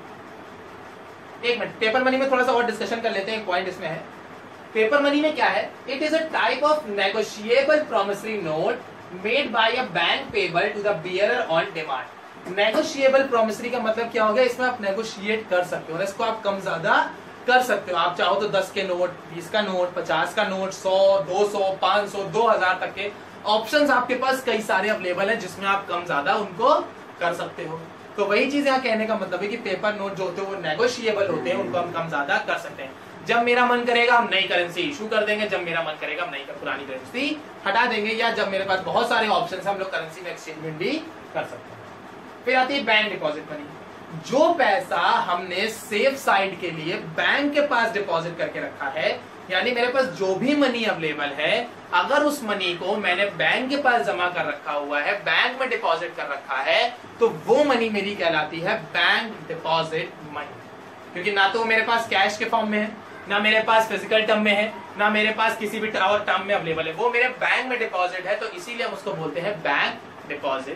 एक मिनट, पेपर मनी में थोड़ा सा और डिस्कशन कर लेते हैं, एक पॉइंट इसमें है। पेपर मनी में क्या है? It is a type of negotiable promissory note made by a bank payable to the bearer on demand. Negotiable promissory का मतलब क्या हो गया? इसमें आप नेगोशिएट कर सकते हो और इसको आप कम ज्यादा कर सकते हो। आप चाहो तो 10 के नोट, 20 का नोट, 50 का नोट, 100, 200, 500, 2000 तक के ऑप्शंस आपके पास कई सारे अवेलेबल हैं जिसमें आप कम ज्यादा उनको कर सकते हो। तो वही चीज यहाँ कहने का मतलब है कि पेपर नोट जो होते हैं वो नेगोशिएबल होते हैं, उनको हम कम ज्यादा कर सकते हैं। जब मेरा मन करेगा हम नई करेंसी इशू कर देंगे, जब मेरा मन करेगा हम नई पुरानी करेंसी हटा देंगे, या जब मेरे पास बहुत सारे ऑप्शन हम लोग करेंसी में एक्सचेंजमेंट भी कर सकते हैं। फिर आती है बैंक डिपॉजिट मनी। जो पैसा हमने सेफ साइड के लिए बैंक के पास डिपॉजिट करके रखा है, यानी मेरे पास जो भी मनी अवेलेबल है, अगर उस मनी को मैंने बैंक के पास जमा कर रखा हुआ है, बैंक में डिपॉजिट कर रखा है, तो वो मनी मेरी कहलाती है बैंक डिपॉजिट मनी। क्योंकि ना तो मेरे पास कैश के फॉर्म में है, ना मेरे पास फिजिकल टर्म में है, ना मेरे पास किसी भी टर्म में अवेलेबल है, वो मेरे बैंक में डिपॉजिट है, तो इसीलिए हम उसको बोलते हैं बैंक डिपॉजिट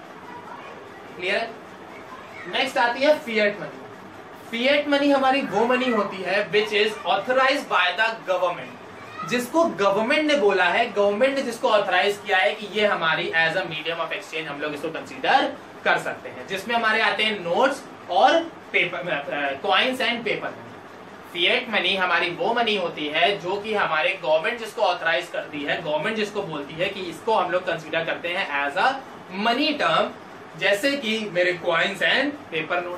मनी। क्लियर है? नेक्स्ट आती है फिएट मनी। फिएट मनी हमारी वो मनी होती है which is authorised by the government, जिसको गवर्नमेंट ने बोला है, गवर्नमेंट ने जिसको ऑथराइज किया है कि ये हमारी as a medium of exchange हम लोग इसको कंसीडर कर सकते हैं, जिसमें हमारे आते हैं नोट्स और paper, coins and paper money. Fiat money हमारी वो मनी होती है जो कि हमारे गवर्नमेंट जिसको ऑथराइज करती है, गवर्नमेंट जिसको बोलती है कि इसको हम लोग कंसीडर करते हैं एज अ मनी टर्म, जैसे कि मेरे कॉइन्स एंड पेपर नोट।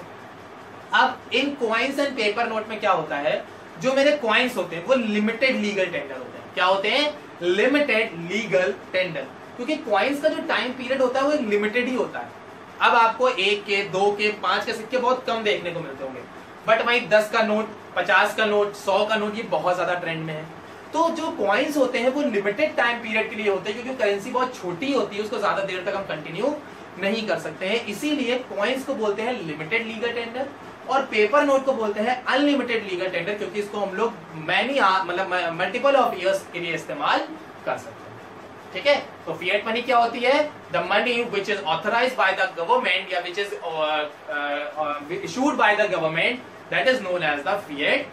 अब इन कॉइन्स एंड पेपर नोट में क्या होता है? जो मेरे कॉइन्स होते हैं वो लिमिटेड लीगल टेंडर होते हैं। क्या होते हैं? Limited legal tender. क्योंकि कॉइन्स का जो टाइम पीरियड होता है वो लिमिटेड ही होता है। अब आपको 1 के, 2 के, 5 के सिक्के बहुत कम देखने को मिलते होंगे, बट वही 10 का नोट, 50 का नोट, 100 का नोट, ये बहुत ज्यादा ट्रेंड में है। तो जो कॉइन्स होते हैं वो लिमिटेड टाइम पीरियड के लिए होते हैं, क्योंकि करेंसी बहुत छोटी होती है, उसको ज्यादा देर तक हम कंटिन्यू नहीं कर सकते हैं। इसीलिए कॉइन्स को बोलते हैं लिमिटेड लीगल टेंडर और पेपर नोट को बोलते हैं अनलिमिटेड लीगल टेंडर, क्योंकि इसको हम लोग मतलब मल्टीपल ऑफ ईयर्स के लिए इस्तेमाल कर सकते हैं। ठीक है, तो फिएट मनी क्या होती है? The money which is authorised by the government या which is issued by the government, that is known as the fiat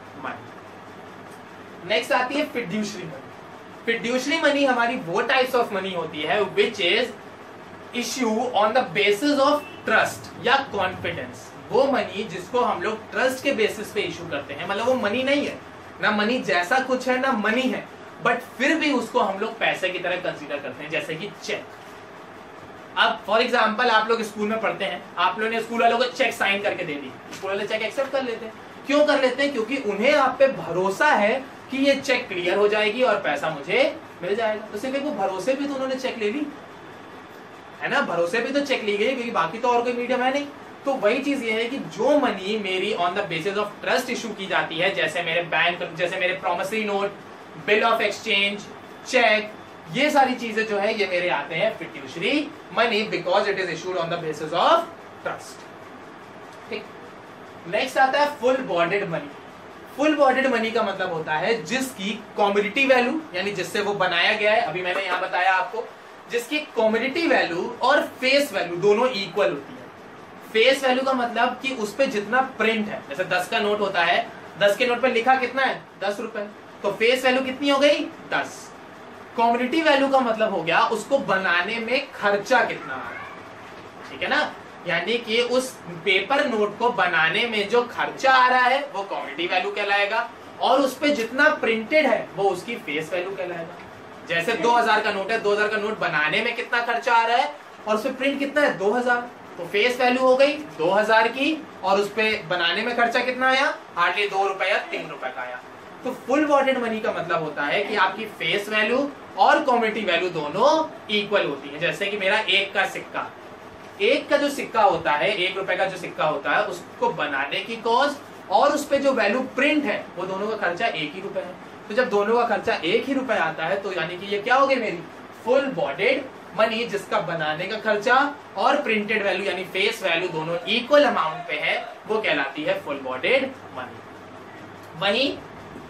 money. Next आती है फिड्यूशरी मनी। फिड्यूशरी मनी हमारी वो टाइप्स ऑफ मनी होती है which is issue on the basis of trust या confidence. वो money जिसको हम लोग ट्रस्ट के बेसिस पे इशू करते हैं, मतलब वो मनी नहीं है, ना मनी जैसा कुछ है, ना मनी है, बट फिर भी उसको हम लोग पैसे की तरह कंसीडर करते हैं, जैसे कि चेक। अब फॉर एग्जांपल आप लोग स्कूल में पढ़ते हैं, आप लोगों ने स्कूल वालों को चेक साइन करके दे दी, स्कूल वाले चेक एक्सेप्ट कर लेते हैं। क्यों कर लेते हैं? क्योंकि उन्हें आप पे भरोसा है कि ये चेक क्लियर हो जाएगी और पैसा मुझे मिल जाएगा। तो सिर्फ वो भरोसे भी तो उन्होंने चेक ले ली है ना, भरोसे भी तो चेक ली गई, क्योंकि बाकी तो और कोई मीडियम है नहीं। तो वही चीज ये है कि जो मनी मेरी on the basis of trust issue की जाती है, जैसे मेरे बैंक, जैसे मेरे promissory note, bill of exchange, cheque, ये सारी चीजें जो है ये मेरे आते हैं fiduciary money, because it is issued on the basis of trust. ठीक, नेक्स्ट आता है full bonded money. Full bonded money का मतलब होता है जिसकी कमोडिटी वैल्यू, यानी जिससे वो बनाया गया है, अभी मैंने यहां बताया आपको, जिसकी कमोडिटी वैल्यू और फेस वैल्यू दोनों इक्वल होती है। फेस वैल्यू का मतलब कि उस पे जितना प्रिंट है, जैसे 10 का नोट होता है, 10 के नोट पे लिखा कितना है? 10 रुपए, तो फेस वैल्यू कितनी हो गई? 10। कमोडिटी वैल्यू का मतलब हो गया उसको बनाने में खर्चा कितना आ रहा है। ठीक है ना, यानी कि उस पेपर नोट को बनाने में जो खर्चा आ रहा है वो कमोडिटी वैल्यू कहलाएगा, और उस पे जितना प्रिंटेड है वो उसकी फेस वैल्यू कहलाएगा। जैसे 2000 का नोट है, 2000 का नोट बनाने में कितना खर्चा आ रहा है और उस पे प्रिंट कितना है? 2000, तो फेस वैल्यू हो गई 2000 की, और उस पे बनाने में खर्चा कितना आया? हार्डली 2 रुपए या 3 रुपए का आया। तो फुल बॉन्डेड मनी का मतलब होता है कि आपकी फेस वैल्यू और कमोडिटी वैल्यू दोनों इक्वल होती है। जैसे कि मेरा 1 का सिक्का, 1 का जो सिक्का होता है, 1 रुपए का जो सिक्का होता है, उसको बनाने की कॉस्ट और उस पे जो वैल्यू प्रिंट है वो दोनों का खर्चा 1 ही रुपए है। तो जब दोनों का खर्चा 1 ही रुपए आता है, तो यानी कि ये क्या हो गई? मेरी फुल बॉन्डेड मनी, जिसका बनाने का खर्चा और प्रिंटेड वैल्यू यानी फेस वैल्यू दोनों इक्वल अमाउंट पे है, वो कहलाती है फुल बॉन्डेड मनी। वहीं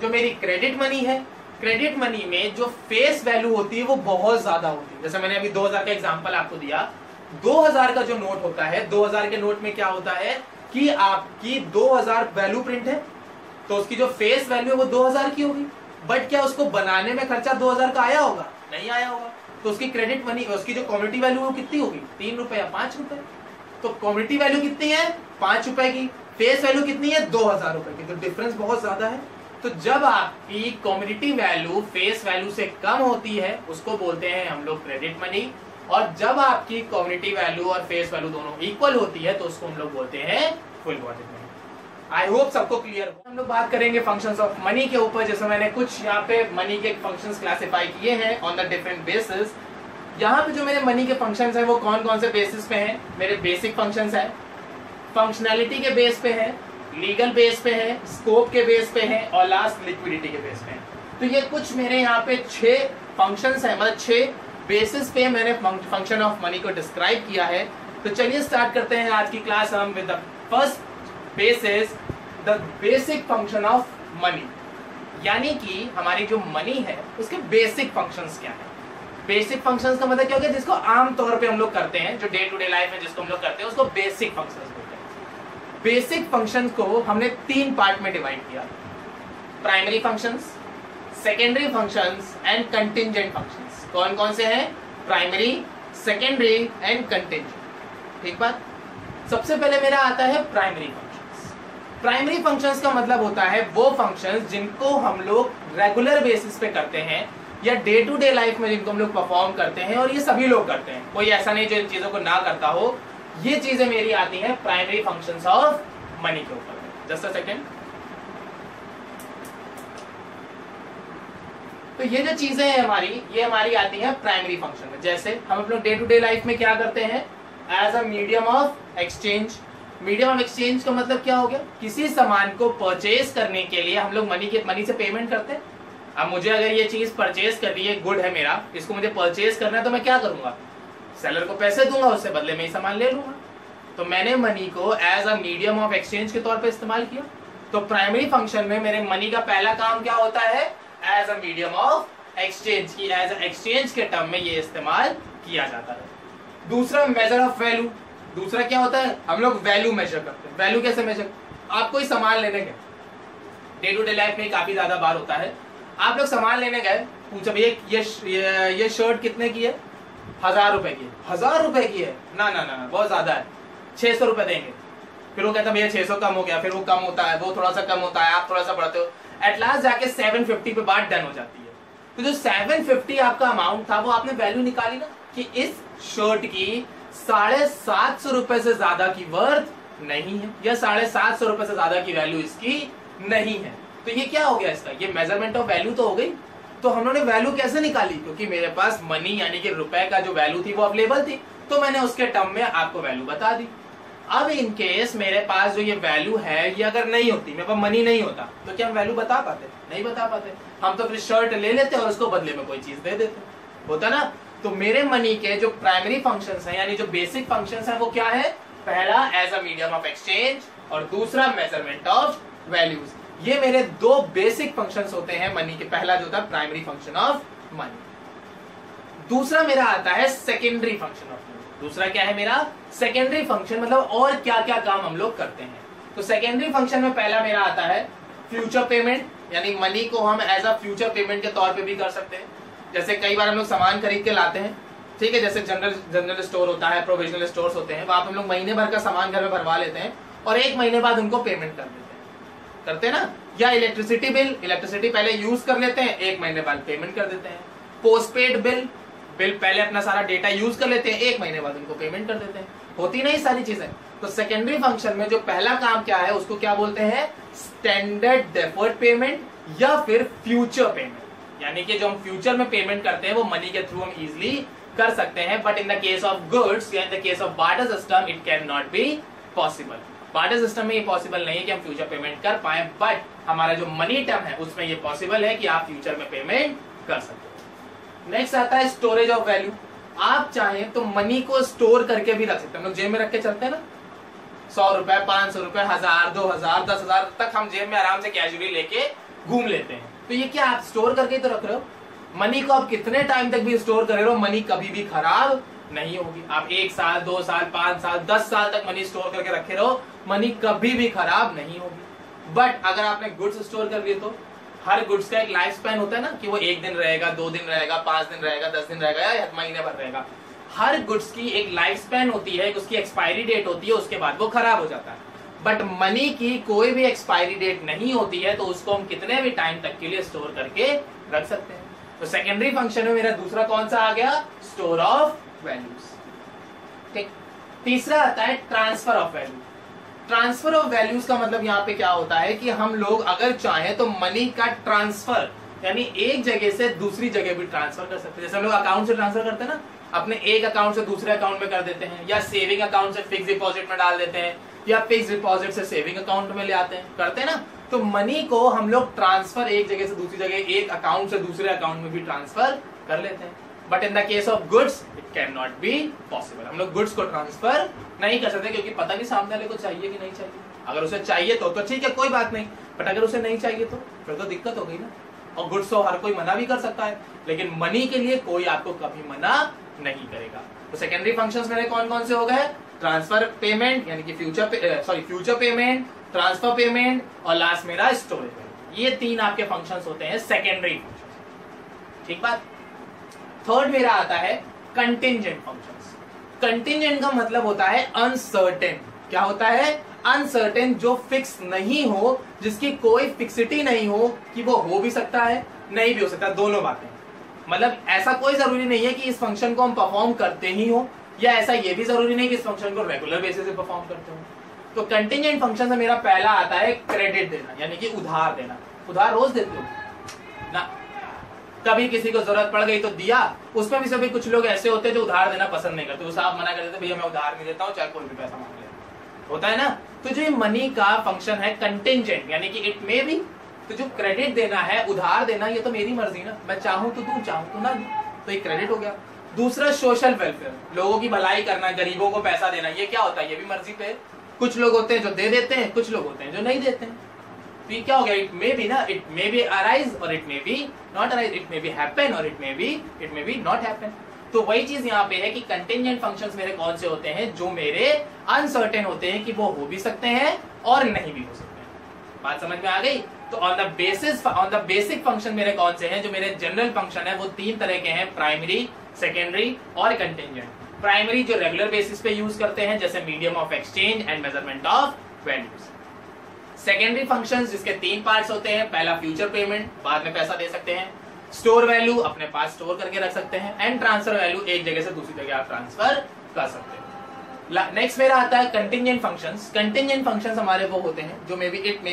जो मेरी क्रेडिट मनी है, क्रेडिट मनी में जो फेस वैल्यू होती है वो बहुत ज्यादा होती है। जैसे मैंने अभी 2000 का एग्जांपल आपको दिया, 2000 का जो नोट होता है, 2000 के नोट में क्या होता है कि आपकी 2000 वैल्यू प्रिंट है, तो उसकी जो फेस वैल्यू है वो 2000 की होगी, बट क्या उसको बनाने में खर्चा 2000 का आया होगा? नहीं आया होगा। तो उसकी क्रेडिट मनी, उसकी जो कम्युनिटी वैल्यू वो कितनी होगी? 3 रुपए या 5 रुपए। तो कम्युनिटी वैल्यू कितनी है? 5 रुपए की। फेस वैल्यू कितनी है? 2000 रुपए की। तो डिफरेंस बहुत ज्यादा है। तो जब आपकी कम्युनिटी वैल्यू फेस वैल्यू से कम होती है उसको बोलते हैं हम लोग क्रेडिट मनी, और जब आपकी कम्युनिटी वैल्यू और फेस वैल्यू दोनों इक्वल होती है तो उसको हम लोग बोलते हैं full deposit money. I hope सबको क्लियर हो। हम लोग बात करेंगे फंक्शंस ऑफ मनी के ऊपर। जैसे मैंने कुछ यहाँ पे मनी के फंक्शंस क्लासिफाई किए हैं ऑन द डिफरेंट बेसिस। यहाँ पे जो मेरे मनी के फंक्शंस हैं वो कौन कौन से बेसिस पे हैं? मेरे बेसिक फंक्शंस हैं, फंक्शनैलिटी के बेस पे है, लीगल बेस पे है, स्कोप के बेस पे है, और लास्ट लिक्विडिटी के बेस पे है। तो ये कुछ मेरे यहाँ पे 6 फंक्शंस हैं, मतलब 6 बेसिस पे मैंने फंक्शन ऑफ मनी को डिस्क्राइब किया है। तो चलिए स्टार्ट करते हैं आज की क्लास हम with the first basis, the basic function of money. यानी कि हमारी जो मनी है उसके बेसिक फंक्शंस क्या है। बेसिक फंक्शंस का मतलब क्या हो गया? जिसको आम तौर पे हम लोग करते हैं, जो डे टू डे लाइफ में जिसको हम लोग करते हैं उसको बेसिक फंक्शंस बोलते हैं। बेसिक फंक्शंस को हमने 3 पार्ट में डिवाइड किया, primary functions, secondary functions and contingent functions. कौन कौन से हैं? Primary, secondary and contingent. ठीक बात। सबसे पहले मेरा आता है प्राइमरी फंक्शंस। प्राइमरी फंक्शंस का मतलब होता है वो फंक्शंस जिनको हम लोग रेगुलर बेसिस पे करते हैं या डे टू डे लाइफ में जिनको हम लोग परफॉर्म करते हैं, और ये सभी लोग करते हैं, कोई ऐसा नहीं जो इन चीजों को ना करता हो। ये चीजें मेरी आती हैं प्राइमरी फंक्शंस ऑफ मनी के ऊपर। Just a second. तो ये जो चीजें हैं हमारी, ये हमारी आती हैं प्राइमरी फंक्शन में। जैसे हम अपने डे टू डे लाइफ में क्या करते हैं? As a medium of exchange. Medium of exchange का मतलब क्या हो गया? किसी सामान को परचेज करने के लिए हम लोग मनी से पेमेंट करते हैं। अब मुझे अगर ये चीज परचेज करनी है, गुड है मेरा, इसको मुझे परचेज करना है, तो मैं क्या करूंगा? सेलर को पैसे दूंगा, उससे बदले में ही सामान ले लूंगा। तो मैंने मनी को as a medium of exchange के तौर पे इस्तेमाल किया। तो प्राइमरी फंक्शन में मेरे मनी का पहला काम क्या होता है? As a medium of exchange की, एज अ एक्सचेंज के टर्म में ये इस्तेमाल किया जाता है। दूसरा मेजर ऑफ वैल्यू। दूसरा क्या होता है? हम लोग वैल्यू मेजर करते हैं। वैल्यू कैसे मेजर? आप कोई सामान लेने गए, डे टू डे लाइफ में काफी ज्यादा बार होता है, आप लोग सामान लेने गए, पूछा भैया ये शर्ट कितने की है? 1000 रुपए की। 1000 रुपए की है? ना ना ना, बहुत ज्यादा है, 600 रुपए देंगे। फिर वो कहता है भैया 600 कम हो गया, फिर वो कम होता है, वो थोड़ा सा कम होता है, आप थोड़ा सा बढ़ते हो, एट लास्ट जाके 750 पे बात डन हो जाती है। तो जो 750 आपका अमाउंट था वो आपने वैल्यू निकाली ना कि इस शर्ट की 750 रुपए से ज्यादा की वर्थ नहीं है, या 750 रुपए से ज्यादा की वैल्यू इसकी नहीं है। तो ये क्या हो गया इसका? ये मेजरमेंट ऑफ वैल्यू तो हो गई। तो हमने वैल्यू कैसे निकाली? क्योंकि मेरे पास मनी यानी कि रुपए का जो वैल्यू थी वो अवेलेबल थी, तो मैंने उसके टर्म में आपको वैल्यू बता दी। अब इन केस मेरे पास जो ये वैल्यू है ये अगर नहीं होती, मेरे पास मनी नहीं होता, तो क्या हम वैल्यू बता पाते? नहीं बता पाते। हम तो फिर शर्ट ले लेते और उसको बदले में कोई चीज दे देते, होता ना। तो मेरे मनी के जो प्राइमरी फंक्शंस हैं यानी जो बेसिक फंक्शंस हैं वो क्या है? पहला as a medium of exchange, और दूसरा मेजरमेंट ऑफ वैल्यूज। ये मेरे 2 बेसिक फंक्शंस होते हैं मनी के। पहला जो था प्राइमरी फंक्शन ऑफ मनी, दूसरा मेरा आता है सेकेंडरी फंक्शन ऑफ मनी। दूसरा क्या है मेरा? सेकेंडरी फंक्शन, मतलब और क्या क्या काम हम लोग करते हैं। तो सेकेंडरी फंक्शन में पहला मेरा आता है फ्यूचर पेमेंट, यानी मनी को हम एज अ फ्यूचर पेमेंट के तौर पे भी कर सकते हैं। जैसे कई बार हम लोग सामान खरीद के लाते हैं, ठीक है, जैसे जनरल स्टोर होता है, प्रोविजनल स्टोर्स होते हैं, वहां हम लोग महीने भर का सामान घर में भरवा लेते हैं और 1 महीने बाद उनको पेमेंट कर देते हैं, करते हैं ना। या इलेक्ट्रिसिटी बिल, इलेक्ट्रिसिटी पहले यूज कर लेते हैं, 1 महीने बाद पेमेंट कर देते हैं। पोस्टपेड बिल पहले अपना सारा डेटा यूज कर लेते हैं, 1 महीने बाद उनको पेमेंट कर देते हैं। होती नहीं सारी चीजें। तो सेकेंडरी फंक्शन में जो पहला काम क्या है उसको क्या बोलते हैं? स्टैंडर्ड डेफर्ड पेमेंट या फिर फ्यूचर पेमेंट। यानी कि जो हम फ्यूचर में पेमेंट करते हैं वो मनी के थ्रू हम इजिली कर सकते हैं, but in the case of goods या in the case of barter system it can not be possible. Barter system में ये पॉसिबल नहीं है कि हम फ्यूचर पेमेंट कर पाए, बट हमारा जो मनी टर्म है उसमें ये पॉसिबल है कि आप फ्यूचर में पेमेंट कर सकते हैं। नेक्स्ट आता है स्टोरेज ऑफ वैल्यू। आप चाहें तो मनी को स्टोर करके भी रख सकते हैं। हम लोग जेब में रख के चलते हैं ना, 100 रुपए, 500 रुपए, 1000, 2000, 10,000 तक हम जेब में आराम से कैजुअली लेके घूम लेते हैं। तो ये क्या आप स्टोर करके तो रख रहे हो, मनी को आप कितने टाइम तक भी स्टोर कर रहे हो, मनी कभी भी खराब नहीं होगी। आप 1 साल 2 साल 5 साल 10 साल तक मनी स्टोर करके रखे रहो, मनी कभी भी खराब नहीं होगी। बट अगर आपने गुड्स स्टोर कर लिए तो हर गुड्स का एक लाइफ स्पैन होता है ना, कि वो 1 दिन रहेगा, 2 दिन रहेगा, 5 दिन रहेगा, 10 दिन रहेगा या महीने भर रहेगा। हर गुड्स की एक लाइफ स्पैन होती है, उसकी एक्सपायरी डेट होती है, उसके बाद वो खराब हो जाता है। बट मनी की कोई भी एक्सपायरी डेट नहीं होती है, तो उसको हम कितने भी टाइम तक के लिए स्टोर करके रख सकते हैं। तो सेकेंडरी फंक्शन में मेरा दूसरा कौन सा आ गया, स्टोर ऑफ वैल्यूज। ठीक, तीसरा आता है transfer of value. Transfer of values का मतलब यहाँ पे क्या होता है कि हम लोग अगर चाहें तो मनी का ट्रांसफर, यानी एक जगह से दूसरी जगह भी ट्रांसफर कर सकते हैं। जैसे हम लोग अकाउंट से ट्रांसफर करते हैं ना, अपने एक अकाउंट से दूसरे अकाउंट में कर देते हैं, या सेविंग अकाउंट से फिक्स डिपॉजिट में डाल देते हैं, या फिक्स डिपॉजिट से सेविंग अकाउंट में ले आते हैं, करते हैं ना। तो मनी को हम लोग ट्रांसफर एक जगह से दूसरी जगह, एक अकाउंट से दूसरे अकाउंट में भी ट्रांसफर कर लेते हैं। But in the case of goods it can not be possible. हम लोग गुड्स को ट्रांसफर नहीं कर सकते, क्योंकि पता नहीं सामने वाले को चाहिए कि नहीं चाहिए। अगर उसे चाहिए तो ठीक है, कोई बात नहीं, बट अगर उसे नहीं चाहिए तो फिर तो दिक्कत हो गई ना। और गुड्स तो हर कोई मना भी कर सकता है, लेकिन मनी के लिए कोई आपको कभी मना नहीं करेगा। तो सेकेंडरी फंक्शंस मेरे कौन कौन से हो गए, ट्रांसफर पेमेंट यानी कि फ्यूचर पेमेंट, ट्रांसफर पेमेंट, और लास्ट मेरा स्टोरेज। ये 3 आपके फंक्शंस होते हैं सेकेंडरी फंक्शंस। ठीक बात। थर्ड मेरा आता है कंटिंजेंट फंक्शंस। कंटिंजेंट का मतलब होता है अनसर्टेन। क्या होता है, अनसर्टेन, जो फिक्स नहीं हो, जिसकी कोई फिक्सिटी नहीं हो, कि वो हो भी सकता है नहीं भी हो सकता, दोनों बातें। मतलब ऐसा कोई जरूरी नहीं है कि इस फंक्शन को हम परफॉर्म करते ही हो, या ऐसा ये भी जरूरी नहीं कि इस फंक्शन को रेगुलर बेसिस पे परफॉर्म करते हो। तो कंटिंजेंट फंक्शन से मेरा पहला आता है क्रेडिट देना, यानी कि उधार देना। उधार रोज देते हो ना, कभी किसी को जरूरत पड़ गई तो दिया। उसमें भी सभी कुछ लोग ऐसे होते हैं जो उधार देना पसंद नहीं करते, उसे आप मना कर देते, भैया मैं उधार नहीं देता हूँ, चाहे कोई भी पैसा मांग ले, होता है ना। तो जो मनी का फंक्शन है कंटिंजेंट, यानी कि इट मे बी, तो जो क्रेडिट देना है, उधार देना, ये तो मेरी मर्जी ना, मैं चाहूं तो दूं, चाहूं तो ना दूं, तो ये क्रेडिट हो गया। दूसरा सोशल वेलफेयर, लोगों की भलाई करना, गरीबों को पैसा देना, ये क्या होता है, ये भी मर्जी पे। कुछ लोग होते हैं जो दे देते हैं, कुछ लोग होते हैं जो नहीं देते हैं। तो ये क्या हो गया, इट मे बी ना, इट मे बी अराइज और it may be not arise, it may be happen और it may be not happen. तो वही चीज यहाँ पे है कि कंटिंजेंट फंक्शंस मेरे कौन से होते हैं, जो मेरे अनसर्टेन होते हैं, कि वो हो भी सकते हैं और नहीं भी हो सकते हैं। बात समझ में आ गई। तो ऑन द बेसिक फंक्शन मेरे कौन से हैं, जो मेरे जनरल फंक्शन है, वो 3 तरह के हैं, प्राइमरी, सेकेंडरी और कंटिंजेंट। प्राइमरी जो रेगुलर बेसिस पे यूज करते हैं, जैसे medium of exchange and measurement of values. Secondary functions जिसके 3 पार्ट्स होते हैं, पहला फ्यूचर पेमेंट, बाद में पैसा दे सकते हैं, स्टोर वैल्यू अपने पास स्टोर करके रख सकते हैं, एंड ट्रांसफर वैल्यू एक जगह से दूसरी जगह आप ट्रांसफर कर सकते हैं। नेक्स्ट मेरा आता है कंटिंजेंट फंक्शंस। कंटिंजेंट फंक्शंस हमारे वो होते हैं जो इट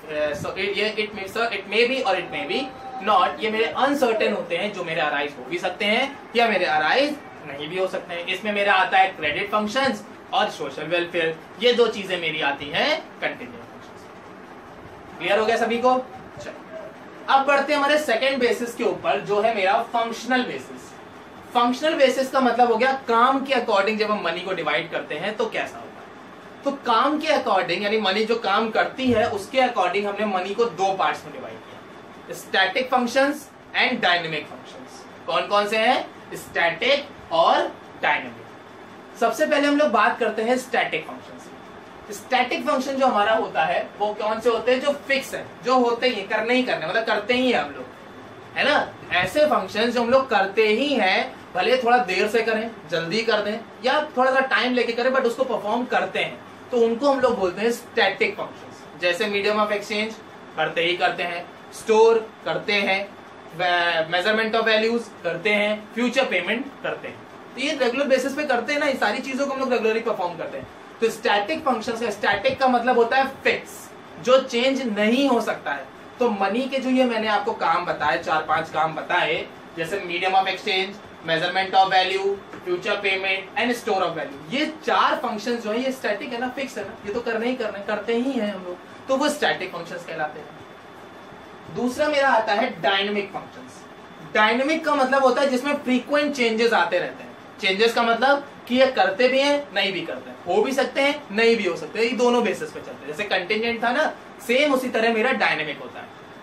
मे बी और इट मे बी नॉट, ये मेरे अनसर्टेन होते हैं, जो मेरे अराइज हो भी सकते हैं या मेरे अराइज नहीं भी हो सकते हैं। इसमें मेरा आता है क्रेडिट फंक्शंस और सोशल वेलफेयर, ये 2 चीजें मेरी आती हैं कंटिंजेंट फंक्शंस। क्लियर हो गया सभी को। अब बढ़ते हैं हमारे सेकंड बेसिस के ऊपर, जो है मेरा फंक्शनल बेसिस। फंक्शनल बेसिस का मतलब हो गया काम के अकॉर्डिंग जब हम मनी को डिवाइड करते हैं तो कैसा होता है। तो काम के अकॉर्डिंग, यानी मनी जो काम करती है उसके अकॉर्डिंग हमने मनी को 2 पार्ट्स में डिवाइड किया, static functions and dynamic functions. कौन कौन से हैं, स्टैटिक और डायनेमिक। सबसे पहले हम लोग बात करते हैं स्टैटिक फंक्शंस। स्टैटिक फंक्शन जो हमारा होता है वो कौन से होते हैं, जो फिक्स है, जो होते ही करने ही करने, मतलब करते ही है हम लोग, है ना। ऐसे फंक्शंस जो हम लोग करते ही हैं, भले थोड़ा देर से करें, जल्दी कर दें, या थोड़ा सा टाइम लेके करें, बट उसको परफॉर्म करते हैं, तो उनको हम लोग बोलते हैं स्टैटिक फंक्शंस। जैसे मीडियम ऑफ एक्सचेंज करते ही करते हैं, स्टोर करते हैं, मेजरमेंट ऑफ वैल्यूज करते हैं, फ्यूचर पेमेंट करते हैं। तो ये रेगुलर बेसिस पे करते हैं ना, ये सारी चीजों को हम लोग रेगुलरली परफॉर्म करते हैं। तो स्टैटिक फंक्शंस का, स्टैटिक का मतलब होता है फिक्स, जो चेंज नहीं हो सकता है। तो मनी के जो ये मैंने आपको काम बताए, 4-5 काम बताए, जैसे medium of exchange, measurement of value, future payment and store of value, ये 4 फंक्शंस जो है ये स्टैटिक है ना, फिक्स है ना, ये तो करने ही करते ही हैं हम लोग, तो वो स्टैटिक फंक्शंस कहलाते हैं। दूसरा मेरा आता है डायनेमिक फंक्शंस। डायनेमिक का मतलब होता है जिसमें फ्रीक्वेंट चेंजेस आते रहते हैं। चेंजेस का मतलब कि ये करते भी हैं, नहीं भी करते हैं, हो भी सकते हैं, नहीं भी हो सकते हैं, ये दोनों बेसिस पे चलते हैं। जैसे कंटिंजेंट था ना, सेम उसी तरह मेरा डायनेमिक होता है।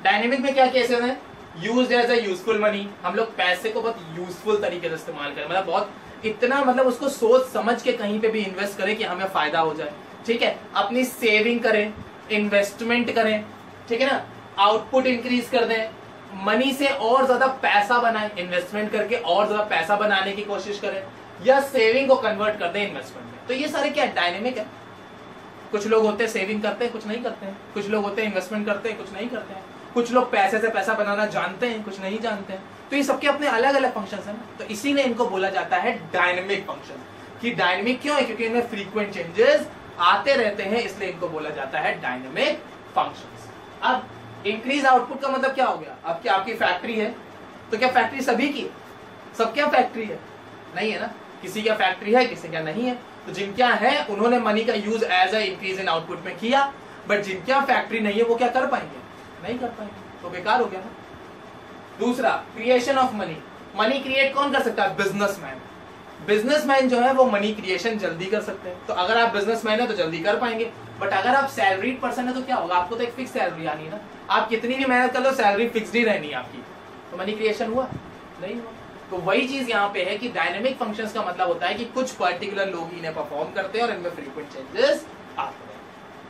डायनेमिक में क्या केसेस हैं? Used as a useful money, हम लोग पैसे को बहुत यूजफुल तरीके से इस्तेमाल करें, मतलब बहुत इतना मतलब उसको सोच समझ के कहीं पे भी इन्वेस्ट करें कि हमें फायदा हो जाए, ठीक है। अपनी सेविंग करें, इन्वेस्टमेंट करें, ठीक है ना, आउटपुट इंक्रीज कर दें, मनी से और ज्यादा पैसा बनाएं, इन्वेस्टमेंट करके और ज्यादा पैसा बनाने की कोशिश करें, या सेविंग को कन्वर्ट कर दें इन्वेस्टमेंट में। तो ये सारे क्या डायनेमिक है। कुछ लोग होते हैं सेविंग करते हैं, कुछ नहीं करते हैं, कुछ लोग होते हैं इन्वेस्टमेंट करते हैं, कुछ नहीं करते हैं, कुछ लोग पैसे से पैसा बनाना जानते हैं, कुछ नहीं जानते हैं। तो ये सबके अपने अलग अलग फंक्शंस हैं ना, तो इसीलिए इनको बोला जाता है डायनेमिक फंक्शन। कि डायनेमिक क्यों है? क्योंकि इनमें फ्रीक्वेंट चेंजेस आते रहते हैं, इसलिए इनको बोला जाता है डायनेमिक फंक्शंस। अब इंक्रीज आउटपुट का मतलब क्या हो गया? अब क्या आपकी फैक्ट्री है, तो क्या फैक्ट्री सभी की? सब क्या फैक्ट्री है? नहीं है ना, किसी का फैक्ट्री है, किसी का नहीं है। तो जिनका है उन्होंने मनी का use as a increase in output में किया, बट जिनका फैक्ट्री नहीं है वो क्या कर पाएंगे? नहीं कर पाएंगे, तो बेकार हो गया ना। दूसरा, creation of money. Money create कौन कर सकता है? बिजनेसमैन। बिजनेसमैन जो है वो मनी क्रिएशन जल्दी कर सकते हैं। तो अगर आप बिजनेसमैन है तो जल्दी कर पाएंगे, बट अगर आप सैलरीड पर्सन है तो क्या होगा? आपको तो एक फिक्स सैलरी आनी है ना, आप कितनी भी मेहनत कर लो सैलरी फिक्स्ड ही रहनी है आपकी, तो मनी क्रिएशन हुआ? नहीं हुआ। तो वही चीज यहाँ पे है कि डायनेमिक फंक्शंस का मतलब होता है कि कुछ पर्टिकुलर लोग इन्हें परफॉर्म करते हैं और इनमें फ्रीक्वेंट चेंजेस आते हैं,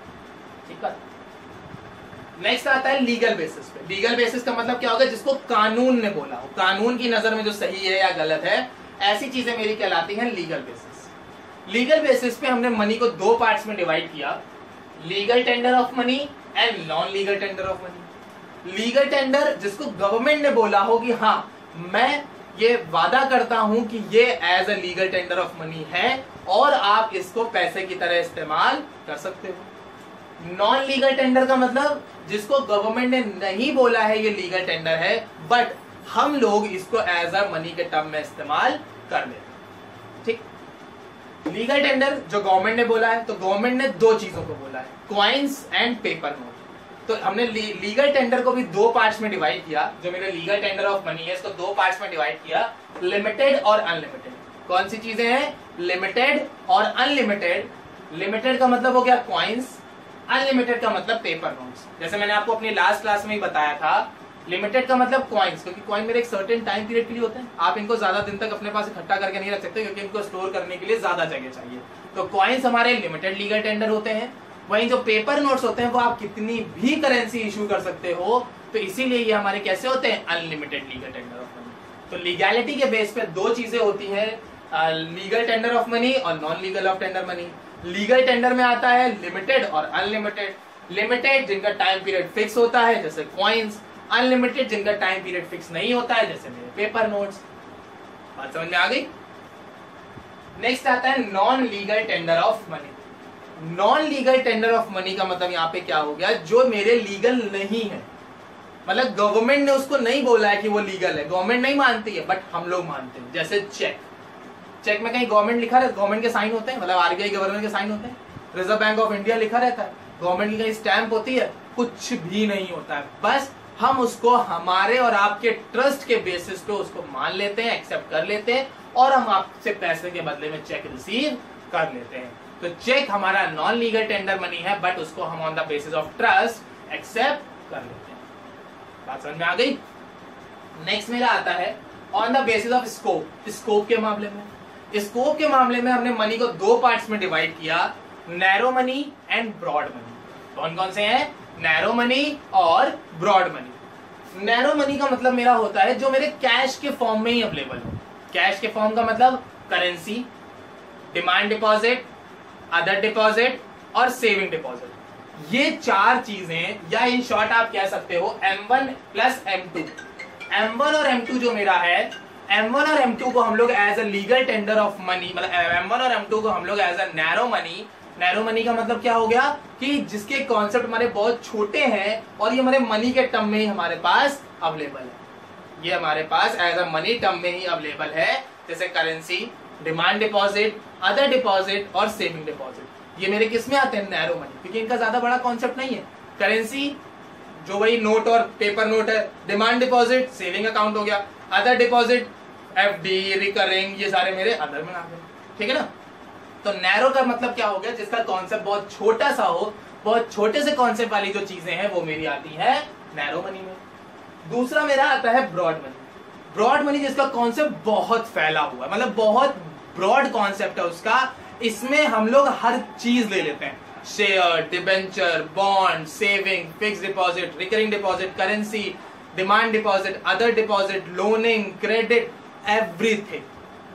ठीक है। नेक्स्ट आता है लीगल बेसिस पे। लीगल बेसिस का मतलब क्या होगा? जिसको कानून ने बोला हो, कानून की नजर में जो सही है या गलत है, ऐसी चीजें मेरी कहलाती हैं लीगल बेसिस। लीगल बेसिस पे हमने मनी को दो पार्ट्स में डिवाइड किया, legal tender of money and non legal tender of money. Legal tender जिसको गवर्नमेंट ने बोला हो कि हाँ मैं ये वादा करता हूं कि ये as a legal tender of money है और आप इसको पैसे की तरह इस्तेमाल कर सकते हो। नॉन लीगल टेंडर का मतलब जिसको गवर्नमेंट ने नहीं बोला है ये लीगल टेंडर है, बट हम लोग इसको एज अ मनी के टर्म में इस्तेमाल कर लेते हैं, ठीक। लीगल टेंडर जो गवर्नमेंट ने बोला है, तो गवर्नमेंट ने दो चीजों को बोला है, कॉइन्स एंड पेपर नोट। तो हमने लीगल टेंडर को भी दो पार्ट्स में डिवाइड किया। जो मेरे लीगल टेंडर ऑफ मनी है इसको दो पार्ट्स में डिवाइड किया, लिमिटेड और अनलिमिटेड। कौन सी चीजें हैं? लिमिटेड और अनलिमिटेड। लिमिटेड का मतलब हो गया कॉइन्स, अनलिमिटेड का मतलब पेपर नोट्स। जैसे मैंने आपको अपनी लास्ट क्लास में ही बताया था, लिमिटेड का मतलब कॉइन्स, क्योंकि कॉइन मेरे एक सर्टेन टाइम पीरियड के लिए होते हैं, आप इनको ज्यादा दिन तक अपने पास इकट्ठा करके नहीं रख सकते क्योंकि इनको स्टोर करने के लिए ज्यादा जगह चाहिए। तो कॉइन्स हमारे लिमिटेड लीगल टेंडर होते हैं। वहीं जो पेपर नोट्स होते हैं वो आप कितनी भी करेंसी इशू कर सकते हो, तो इसीलिए ये हमारे कैसे होते हैं? Unlimited legal tender of money. तो लीगैलिटी के बेस पे दो चीजें होती हैं, लीगल टेंडर ऑफ मनी और non legal of tender money. Legal tender में आता है लिमिटेड और अनलिमिटेड। लिमिटेड जिनका टाइम पीरियड फिक्स होता है जैसे कॉइन्स, अनलिमिटेड जिनका टाइम पीरियड फिक्स नहीं होता है जैसे मेरे पेपर नोट्स। बात समझ में आ गई? नेक्स्ट आता है non legal tender of money. Non legal tender of money का मतलब यहाँ पे क्या हो गया? जो मेरे लीगल नहीं है, मतलब गवर्नमेंट ने उसको नहीं बोला है कि वो लीगल है, गवर्नमेंट नहीं मानती है बट हम लोग मानते हैं। जैसे चेक, चेक में कहीं गवर्नमेंट लिखा रहता है, गवर्नमेंट के साइन होते हैं, मतलब आरबीआई गवर्नर के साइन होते हैं, रिजर्व बैंक ऑफ इंडिया लिखा रहता है, गवर्नमेंट की कहीं स्टैंप होती है, कुछ भी नहीं होता है। बस हम उसको हमारे और आपके ट्रस्ट के बेसिस पे उसको मान लेते हैं, एक्सेप्ट कर लेते हैं और हम आपसे पैसे के बदले में चेक रिसीव कर लेते हैं। तो चेक हमारा नॉन लीगल टेंडर मनी है, बट उसको हम on the basis of trust accept कर लेते हैं। बात समझ में आ गई? नेक्स्ट मेरा आता है on the basis of scope. Scope के मामले में, स्कोप के मामले में हमने मनी को दो पार्ट्स में डिवाइड किया, narrow money and broad money. कौन कौन से हैं? नैरो मनी और ब्रॉड मनी। नैरो मनी का मतलब मेरा होता है जो मेरे कैश के फॉर्म में ही अवेलेबल हो। कैश के फॉर्म का मतलब currency, demand deposit, other deposit और सेविंग डिपॉजिट। ये चार चीजें, या इन शॉर्ट आप कह सकते हो M1 प्लस M2। M1 और M2 जो मेरा है, M1 और M2 को हम लोग as a legal tender of money, मतलब M1 और M2 को हम लोग as a narrow money. Narrow money का मतलब क्या हो गया कि जिसके कॉन्सेप्ट हमारे बहुत छोटे हैं और ये हमारे मनी के टर्म में ही हमारे पास अवेलेबल है। ये हमारे पास एज अ मनी टर्म में ही अवेलेबल है, जैसे currency, demand deposit, other deposit और सेविंग डिपॉजिट। ये मेरे किस में आते हैं? नैरो मनी, क्योंकि इनका ज्यादा बड़ा कॉन्सेप्ट नहीं है। करेंसी जो वही नोट और पेपर नोट है, डिमांड डिपॉजिट सेविंग अकाउंट हो गया, अदर डिपॉजिट एफडी, रिकरिंग, ये सारे मेरे अदर में आ गए, ठीक है ना। तो नैरो का मतलब क्या हो गया? जिसका कॉन्सेप्ट बहुत छोटा सा हो, बहुत छोटे से कॉन्सेप्ट वाली जो चीजें हैं वो मेरी आती है नैरो मनी में। दूसरा मेरा आता है ब्रॉड मनी। ब्रॉड मनी जिसका कॉन्सेप्ट बहुत फैला हुआ है, मतलब बहुत ब्रॉड कॉन्सेप्ट है उसका। इसमें हम लोग हर चीज ले लेते हैं, share, debenture, bond, saving, fix deposit, recurring deposit, currency, demand deposit, other deposit, loaning, credit, everything.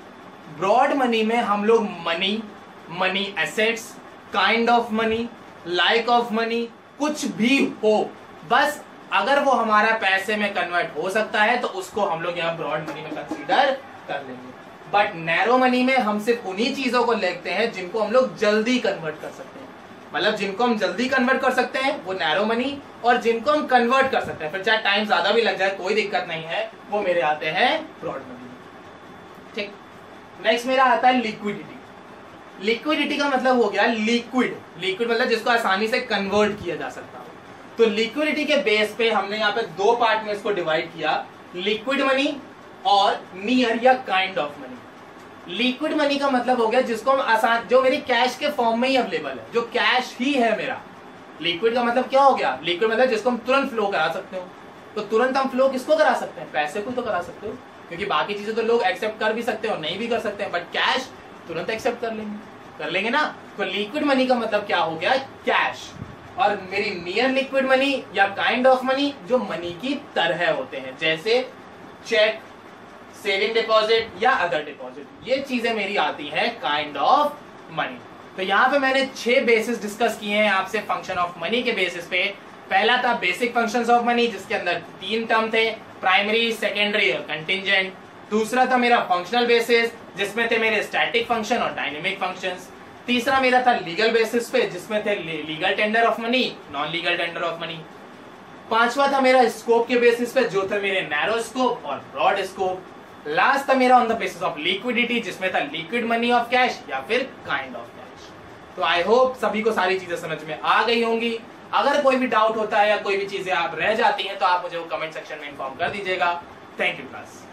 Broad money में हम लोग money, money assets, kind of money, like of money, कुछ भी हो, बस अगर वो हमारा पैसे में कन्वर्ट हो सकता है तो उसको हम लोग यहाँ ब्रॉड मनी में कंसीडर कर लेंगे। बट नैरो मनी में हम सिर्फ उन्हीं चीजों को लेते हैं जिनको हम लोग जल्दी कन्वर्ट कर सकते हैं, मतलब जिनको हम जल्दी कन्वर्ट कर सकते हैं वो नैरो मनी, और जिनको हम कन्वर्ट कर सकते हैं फिर चाहे टाइम ज्यादा भी लग जाए कोई दिक्कत नहीं है, वो मेरे आते हैं ब्रॉड मनी। ठीक, नेक्स्ट मेरा आता है लिक्विडिटी। लिक्विडिटी का मतलब हो गया लिक्विड। लिक्विड मतलब जिसको आसानी से कन्वर्ट किया जा सकता हो। तो लिक्विडिटी के बेस पे हमने यहाँ पे दो पार्ट में इसको डिवाइड किया, लिक्विड मनी और नियर या kind of money. Liquid money का मतलब हो गया जिसको हम आसान, जो मेरी कैश के फॉर्म में ही अवेलेबल है, जो कैश ही है मेरा। लिक्विड का मतलब क्या हो गया? लिक्विड मतलब जिसको हम तुरंत फ्लो करा सकते हो। तो तुरंत हम फ्लो किसको करा सकते हैं? पैसे को तो करा सकते हो, क्योंकि बाकी चीजें तो लोग एक्सेप्ट कर भी सकते हो, नहीं भी कर सकते हैं, बट कैश तुरंत एक्सेप्ट कर लेंगे ना। तो लिक्विड मनी का मतलब क्या हो गया? कैश। और मेरी नियर लिक्विड मनी या काइंड ऑफ मनी जो मनी की तरह होते हैं, जैसे चेक, सेविंग डिपॉजिट या अदर डिपॉजिट, ये चीजें मेरी आती हैं काइंड ऑफ मनी। तो यहाँ पे मैंने 6 बेसिस डिस्कस किए हैं आपसे फंक्शन ऑफ मनी के बेसिस पे। पहला था बेसिक फंक्शंस ऑफ मनी, जिसके अंदर 3 टर्म थे, प्राइमरी, सेकेंडरी और कंटिंजेंट। दूसरा था मेरा फंक्शनल बेसिस, जिसमें थे मेरे स्टैटिक फंक्शन और डायनेमिक फंक्शंस। तीसरा मेरा था लीगल बेसिस पे, जिसमें थे legal tender of money, non legal tender of money. पांचवा था मेरा स्कोप के बेसिस पे, जो थे मेरे नैरो स्कोप और ब्रॉड स्कोप। लास्ट था मेरा on the basis of liquidity, जिसमें था लिक्विड मनी ऑफ कैश या फिर काइंड ऑफ कैश। तो आई होप सभी को सारी चीजें समझ में आ गई होंगी। अगर कोई भी डाउट होता है या कोई भी चीजें आप रह जाती हैं तो आप मुझे वो कमेंट सेक्शन में इन्फॉर्म कर दीजिएगा। Thank you class.